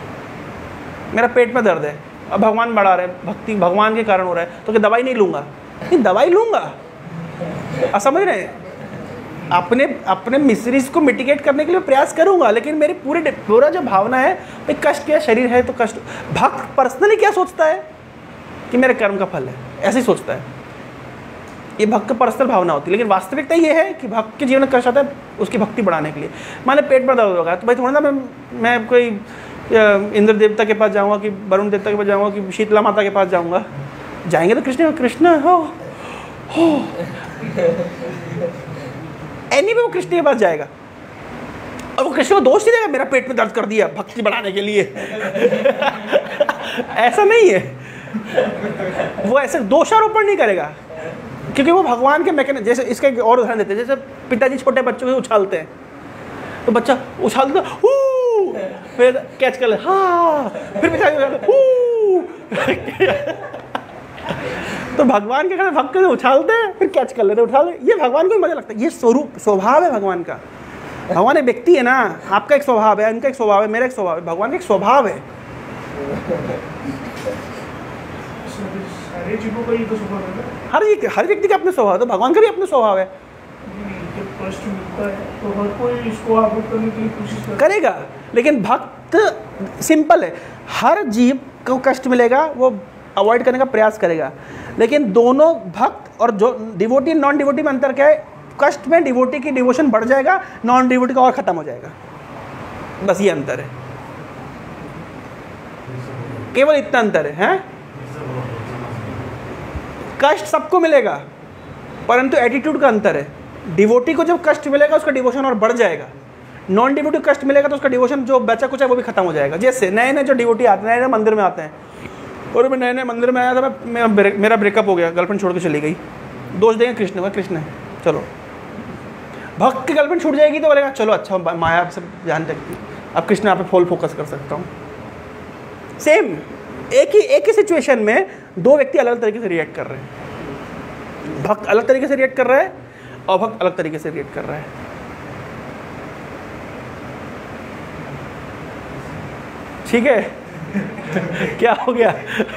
A: मेरा पेट में दर्द है, अब भगवान बढ़ा रहे हैं, भक्ति भगवान के कारण हो रहा है, तो क्या दवाई नहीं लूँगा? नहीं, दवाई लूँगा। आप समझ रहे हैं? अपने अपने मिसरीज को मिटिगेट करने के लिए प्रयास करूँगा, लेकिन मेरी पूरी पूरा जो भावना है भाई कष्ट क्या, शरीर है तो कष्ट। भक्त पर्सनली क्या सोचता है कि मेरे कर्म का फल है, ऐसे ही सोचता है। ये भक्त का पर्सनल भावना होती है, लेकिन वास्तविकता ये है कि भक्त के जीवन में कष्ट आता है उसकी भक्ति बढ़ाने के लिए। मान लो पेट में दर्द होगा तो भाई थोड़ा ना मैं मैं कोई इंद्र देवता के पास जाऊँगा कि वरुण देवता के पास जाऊँगा कि शीतला माता के पास जाऊँगा। जाएंगे तो कृष्ण कृष्ण हो हो एनी में वो कृष्ण के पास जाएगा और वो कृष्ण को दोष नहीं देगा मेरा पेट में दर्द कर दिया भक्ति बढ़ाने के लिए। ऐसा नहीं है, वो ऐसे दोषारोपण नहीं करेगा, क्योंकि वो भगवान के मैकेनिज्म। जैसे इसका एक और उदाहरण देते हैं, जैसे पिताजी छोटे बच्चों को उछालते हैं तो बच्चा उछालता है, फिर कैच कर ले, हाँ, फिर पिताजी तो भगवान के कारण भक्त को उछालते हैं फिर कैच कर लेते, उठा ले, ये भगवान को भी मजा लगता है। ये स्वरूप स्वभाव है भगवान का। भगवान एक व्यक्ति है ना, आपका एक स्वभाव है, इनका एक स्वभाव है, मेरा एक स्वभाव है, भगवान का एक स्वभाव है।
D: सारे जीवों का ये तो स्वभाव है ना,
A: हर एक हर व्यक्ति का अपना स्वभाव है, तो भगवान का भी अपना स्वभाव है।
D: जब कष्ट मिलता है तो हर कोई इसको आबूद करने की कोशिश करता
A: करेगा, लेकिन भक्त सिंपल है, हर जीव को कष्ट मिलेगा वो अवॉइड करने का प्रयास करेगा। लेकिन दोनों भक्त और जो डिवोटी नॉन डिवोटी में अंतर क्या है? कष्ट में डिवोटी की डिवोशन बढ़ जाएगा, नॉन डिवोटी का और खत्म हो जाएगा, बस ये अंतर है, केवल इतना अंतर है, हैं? कष्ट सबको मिलेगा परंतु एटीट्यूड का अंतर है। डिवोटी को जब कष्ट मिलेगा उसका डिवोशन और बढ़ जाएगा, नॉन डिवोटी को कष्ट मिलेगा तो उसका डिवोशन जो बचा कुछ है वो भी खत्म हो जाएगा। जैसे नए नए जो डिवोटी आते हैं, नए नए मंदिर में आते हैं, और मैं नए नए मंदिर में आया था, मैं मेरा, मेरा ब्रेकअप हो गया, गर्लफ्रेंड छोड़ के चली गई, दोष देंगे कृष्ण का, कृष्ण है चलो। भक्त की गर्लफ्रेंड छूट जाएगी तो बोलेगा चलो अच्छा माया से ध्यान रखती, अब कृष्ण यहाँ पे फुल फोकस कर सकता हूँ। सेम एक ही एक ही सिचुएशन में दो व्यक्ति अलग तरीके से रिएक्ट कर रहे हैं। भक्त अलग तरीके से रिएक्ट कर रहा है और भक्त अलग तरीके से रिएक्ट कर रहा है। ठीक है? क्या हो गया?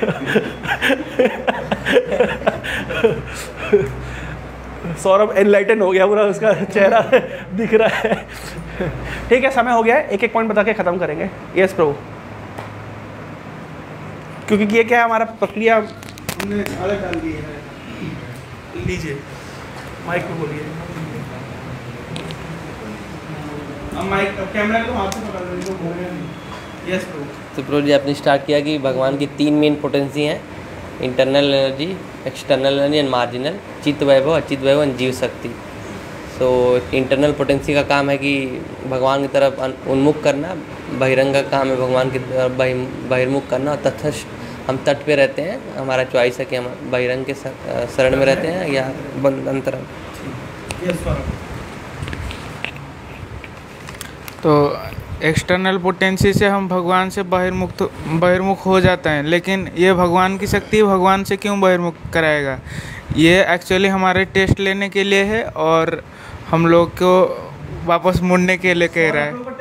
A: सौरभ एनलाइटन हो गया, पूरा उसका चेहरा दिख रहा है। ठीक है, समय हो गया है, एक एक पॉइंट बता के खत्म करेंगे। यस प्रभु, क्योंकि ये क्या है हमारा प्रक्रिया हमने अलग डाल दी है। लीजिए माइक पे बोलिए, अब माइक कैमरा को हाथ से पकड़ लीजिए। यस प्रभु।
E: तो प्रभु जी आपने स्टार्ट किया कि भगवान की तीन मेन पोटेंसी हैं, internal energy, external energy and marginal, चित्त वैभव, अचित वैभव एंड जीव शक्ति। सो इंटरनल पोटेंसी का काम है कि भगवान की तरफ उन्मुख करना, बहिरंग का काम है भगवान की तरफ बहिर्मुख करना, और तटस्थ हम तट पे रहते हैं, हमारा चॉइस है कि हम बहिरंग के शरण में रहते हैं या अंतरंग।
F: तो एक्सटर्नल पोटेंसी से हम भगवान से बहिर्मुख बहिर्मुख हो जाते हैं, लेकिन ये भगवान की शक्ति भगवान से क्यों बहिर्मुख कराएगा? ये एक्चुअली हमारे टेस्ट लेने के लिए है और हम लोग को वापस मुड़ने के लिए कह रहा है।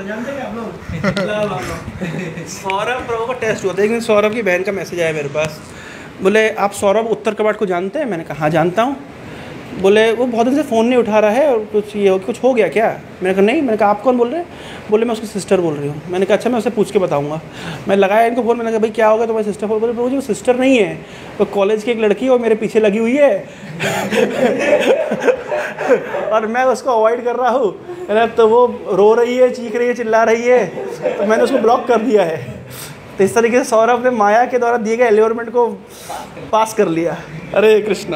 A: सौरभ प्रभु का टेस्ट हुआ था, लेकिन सौरभ की बहन का मैसेज आया मेरे पास, बोले आप सौरभ उत्तर कबाट को जानते हैं? मैंने कहा हाँ जानता हूँ। बोले वो बहुत दिन से फ़ोन नहीं उठा रहा है और कुछ ये कुछ हो गया क्या? मैंने कहा नहीं। मैंने कहा आप कौन बोल रहे हैं? बोले मैं उसकी सिस्टर बोल रही हूँ। मैंने कहा अच्छा मैं उससे पूछ के बताऊँगा। मैं लगाया इनको फ़ोन, मैंने कहा भाई क्या होगा? तो मैं सिस्टर बोल, बोले प्रभु जी वो सिस्टर नहीं है, वो कॉलेज की एक लड़की है और मेरे पीछे लगी हुई है और मैं उसको अवॉइड कर रहा हूँ। मैंने तो वो रो रही है, चीख रही है, चिल्ला रही है, तो मैंने उसको ब्लॉक कर दिया है। तो इस तरीके से सौरभ ने माया के द्वारा दिए गए एलियोरमेंट को पास कर लिया। अरे कृष्णा।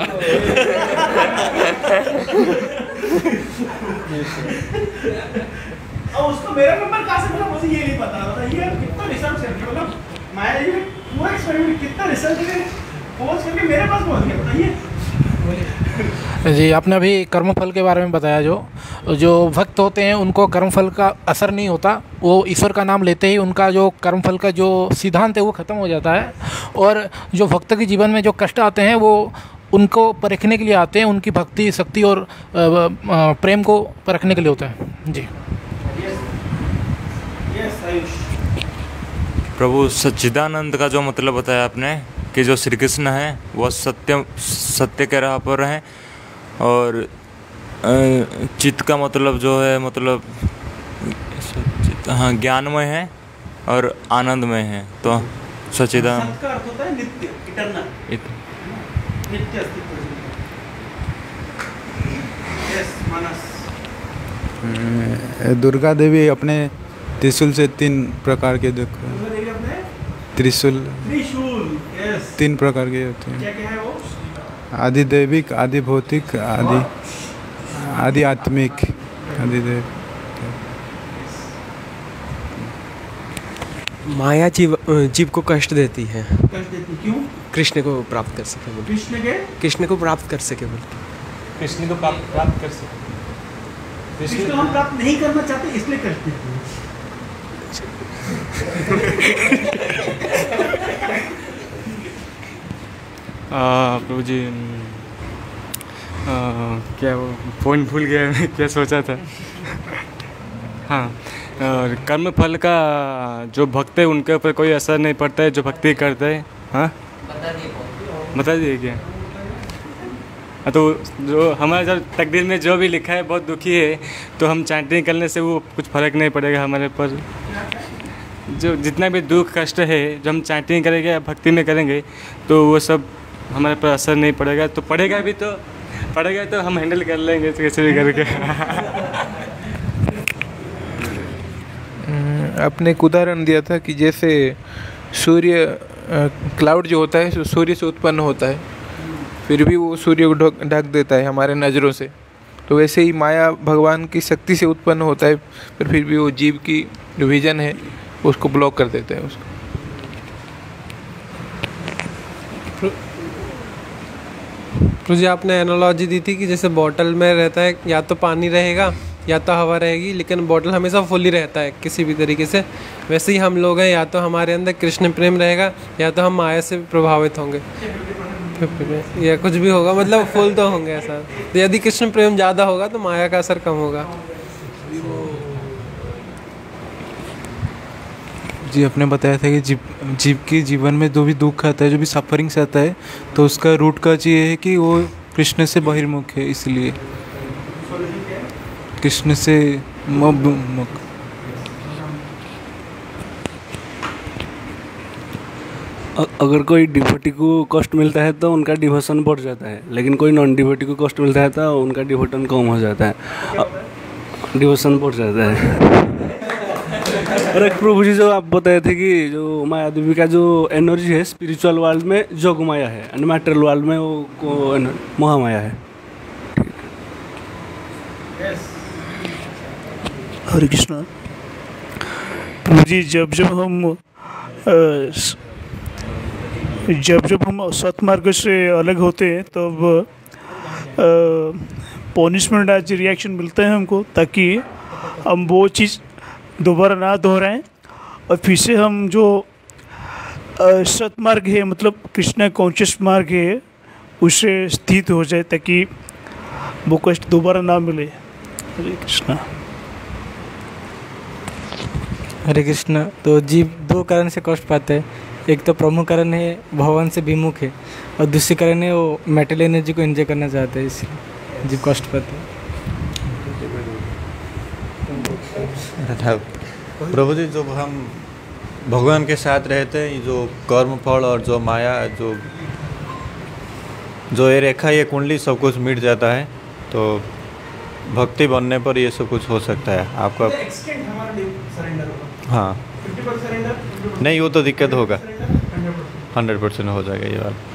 A: अब उसको मेरा नंबर कहाँ से मिला मुझे ये नहीं पता। बताइए कितना रिसर्च करके, मतलब माया जी ने पूरा एक्सपेरिमेंट कितना रिसर्च करके खोज करके मेरे पास पहुँच गया। बताइए
B: जी, आपने अभी कर्मफल के बारे में बताया। जो जो भक्त होते हैं उनको कर्मफल का असर नहीं होता, वो ईश्वर का नाम लेते ही उनका जो कर्मफल का जो सिद्धांत है वो ख़त्म हो जाता है। और जो भक्त के जीवन में जो कष्ट आते हैं वो उनको परखने के लिए आते हैं, उनकी भक्ति शक्ति और प्रेम को परखने के लिए होता है। जी
A: यस यस आयुष।
G: प्रभु सच्चिदानंद का जो मतलब बताया आपने कि जो श्री कृष्ण है वह सत्य सत्य के राह पर हैं और अ, चित्त का मतलब जो है मतलब चित्त हाँ ज्ञानमय है और आनंदमय है। तो सच्चिदानंद
A: सत का अर्थ होता है नित्य, इटर्नल,
G: इत-
A: नित्य अस्तित्व। यस मानस।
H: दुर्गा देवी अपने त्रिशूल से तीन प्रकार के देखो,
A: दुर्गा देवी अपने
H: त्रिशूल
A: त्रिशूल, यस,
H: तीन प्रकार के होते हैं,
A: क्या क्या है वो?
H: आदि दैविक, आदि भौतिक, आदि आदि आत्मिक, आदि दैविक।
I: माया जीव जीव को कष्ट देती है,
A: कष्ट देती क्यों?
I: कृष्ण को प्राप्त कर सके बोल,
A: कृष्ण के
I: कृष्ण को प्राप्त कर सके बोल।
J: कृष्ण को प्राप्त प्राप्त कर सके।
A: कृष्ण को हम प्राप्त नहीं करना चाहते इसलिए कष्ट देती है।
J: प्रभु जी आ, क्या वो फोन भूल गया मैं क्या सोचा था। हाँ, और कर्म फल का जो भक्त है उनके ऊपर कोई असर नहीं पड़ता है जो भक्ति करते हैं। हाँ बता दिए क्या? हाँ, तो जो हमारे जब तकदीर में जो भी लिखा है बहुत दुखी है तो हम चैंटिंग करने से वो कुछ फर्क नहीं पड़ेगा हमारे पर। जो जितना भी दुख कष्ट है जो हम चैंटिंग करेंगे या भक्ति में करेंगे तो वो सब हमारे पर असर नहीं पड़ेगा। तो पड़ेगा भी तो पड़ेगा तो हम हैंडल कर लेंगे कैसे भी करके।
K: आपने एक उदाहरण दिया था कि जैसे सूर्य क्लाउड जो होता है सूर्य से उत्पन्न होता है फिर भी वो सूर्य को ढक ढक देता है हमारे नज़रों से, तो वैसे ही माया भगवान की शक्ति से उत्पन्न होता है पर फिर भी वो जीव की जो विजन है उसको ब्लॉक कर देता है उसको।
I: तो जी आपने एनालॉजी दी थी कि जैसे बॉटल में रहता है या तो पानी रहेगा या तो हवा रहेगी, लेकिन बॉटल हमेशा फुल ही रहता है किसी भी तरीके से। वैसे ही हम लोग हैं, या तो हमारे अंदर कृष्ण प्रेम रहेगा या तो हम माया से प्रभावित होंगे या कुछ भी होगा, मतलब फुल तो होंगे ऐसा। तो यदि कृष्ण प्रेम ज़्यादा होगा तो माया का असर कम होगा।
H: जी आपने बताया था कि जीव जीव के जीवन में जो भी दुख आता है जो भी सफरिंग्स आता है तो उसका रूट का ये है कि वो कृष्ण से बहिर्मुख है, इसलिए कृष्ण से मुख।
L: अगर कोई डिवोटी को कष्ट मिलता है तो उनका डिवोशन बढ़ जाता है, लेकिन कोई नॉन डिवोटी को कष्ट मिलता है तो उनका डिवोशन कम हो जाता है, डिवोशन बढ़ जाता है। और एक प्रभु जी जो आप बताए थे कि जो माया देवी का जो एनर्जी है स्पिरिचुअल वर्ल्ड में जोग माया है एंड मैटेरियल वर्ल्ड में वो महामाया है।
D: हरे कृष्णा। प्रभु जी जब जब हम अ, जब जब हम सत्मार्ग से अलग होते हैं तब पनिशमेंट आज रिएक्शन मिलता है हमको, ताकि हम वो चीज़ दोबारा ना दोहराएं और फिर से हम जो सत्मार्ग है मतलब कृष्णा कॉन्शियस मार्ग है उससे स्थित हो जाए, ताकि वो कष्ट दोबारा ना मिले। हरे कृष्णा।
M: हरे कृष्ण। तो जीव दो कारण से कष्ट पाते हैं, एक तो प्रमुख कारण है भगवान से विमुख है और दूसरी कारण है वो मेटल एनर्जी को एंजॉय करना चाहते हैं, इसलिए जीव कष्ट पाते हैं।
N: प्रभु जी जब हम भगवान के साथ रहते हैं जो कर्म फल और जो माया जो जो ये रेखा ये कुंडली सब कुछ मिट जाता है, तो भक्ति बनने पर ये सब कुछ हो सकता है आपका। हाँ नहीं वो तो दिक्कत होगा, हंड्रेड परसेंट हो जाएगा ये बात।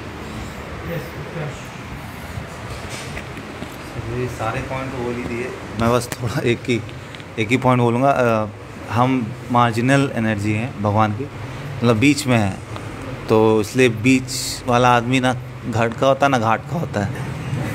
O: ये सारे पॉइंट बोल ही दिए, मैं बस थोड़ा एक ही एक ही पॉइंट बोलूँगा। हम मार्जिनल एनर्जी हैं भगवान की, मतलब बीच में है, तो इसलिए बीच वाला आदमी ना घाट का होता ना घाट का होता है।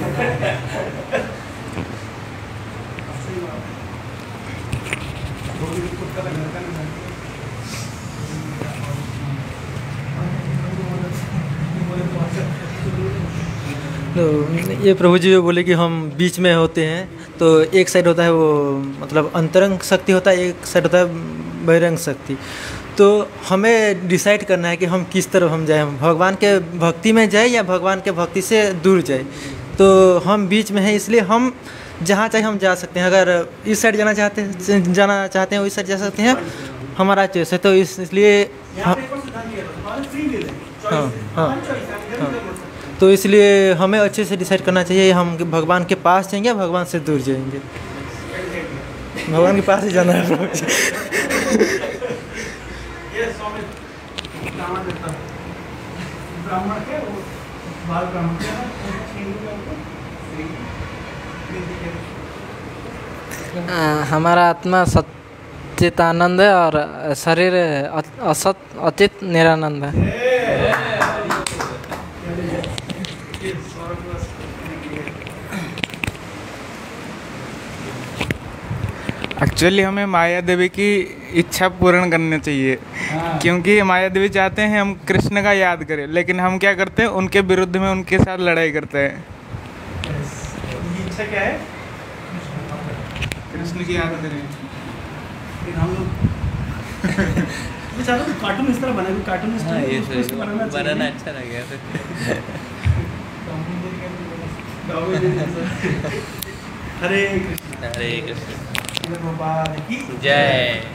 P: तो ये प्रभु जी बोले कि हम बीच में होते हैं, तो एक साइड होता है वो मतलब अंतरंग शक्ति होता है, एक साइड होता है बहिरंग शक्ति। तो हमें डिसाइड करना है कि हम किस तरफ हम जाएं, भगवान के भक्ति में जाए या भगवान के भक्ति से दूर जाए। तो हम बीच में हैं, इसलिए हम जहाँ चाहे हम जा सकते हैं। अगर इस साइड जाना चाहते हैं जाना चाहते हैं उस साइड जा सकते हैं, हमारा चॉइस है। तो इस इसलिए हाँ हाँ हाँ हाँ तो इसलिए हमें अच्छे से डिसाइड करना चाहिए हम भगवान के पास जाएंगे या भगवान से दूर जाएंगे। भगवान के पास ही जाना है।
Q: आ, हमारा आत्मा सच्चिदानंद है और शरीर असत अचित निरानंद है।
F: एक्चुअली हमें माया देवी की इच्छा पूर्ण करनी चाहिए, क्योंकि माया देवी चाहते हैं हम कृष्ण का याद करें, लेकिन हम क्या करते हैं उनके विरुद्ध में उनके साथ लड़ाई करते हैं।
A: इच्छा क्या है?
F: कृष्ण की याद करें।
A: फिर हम लोग मैं चाहता हूँ कार्टून इस तरह बना, कार्टून इस तरह
E: बनाना अच्छा लगेगा।
A: हरे कृष्ण
E: हरे कृष्ण
A: भगवान की
E: जय।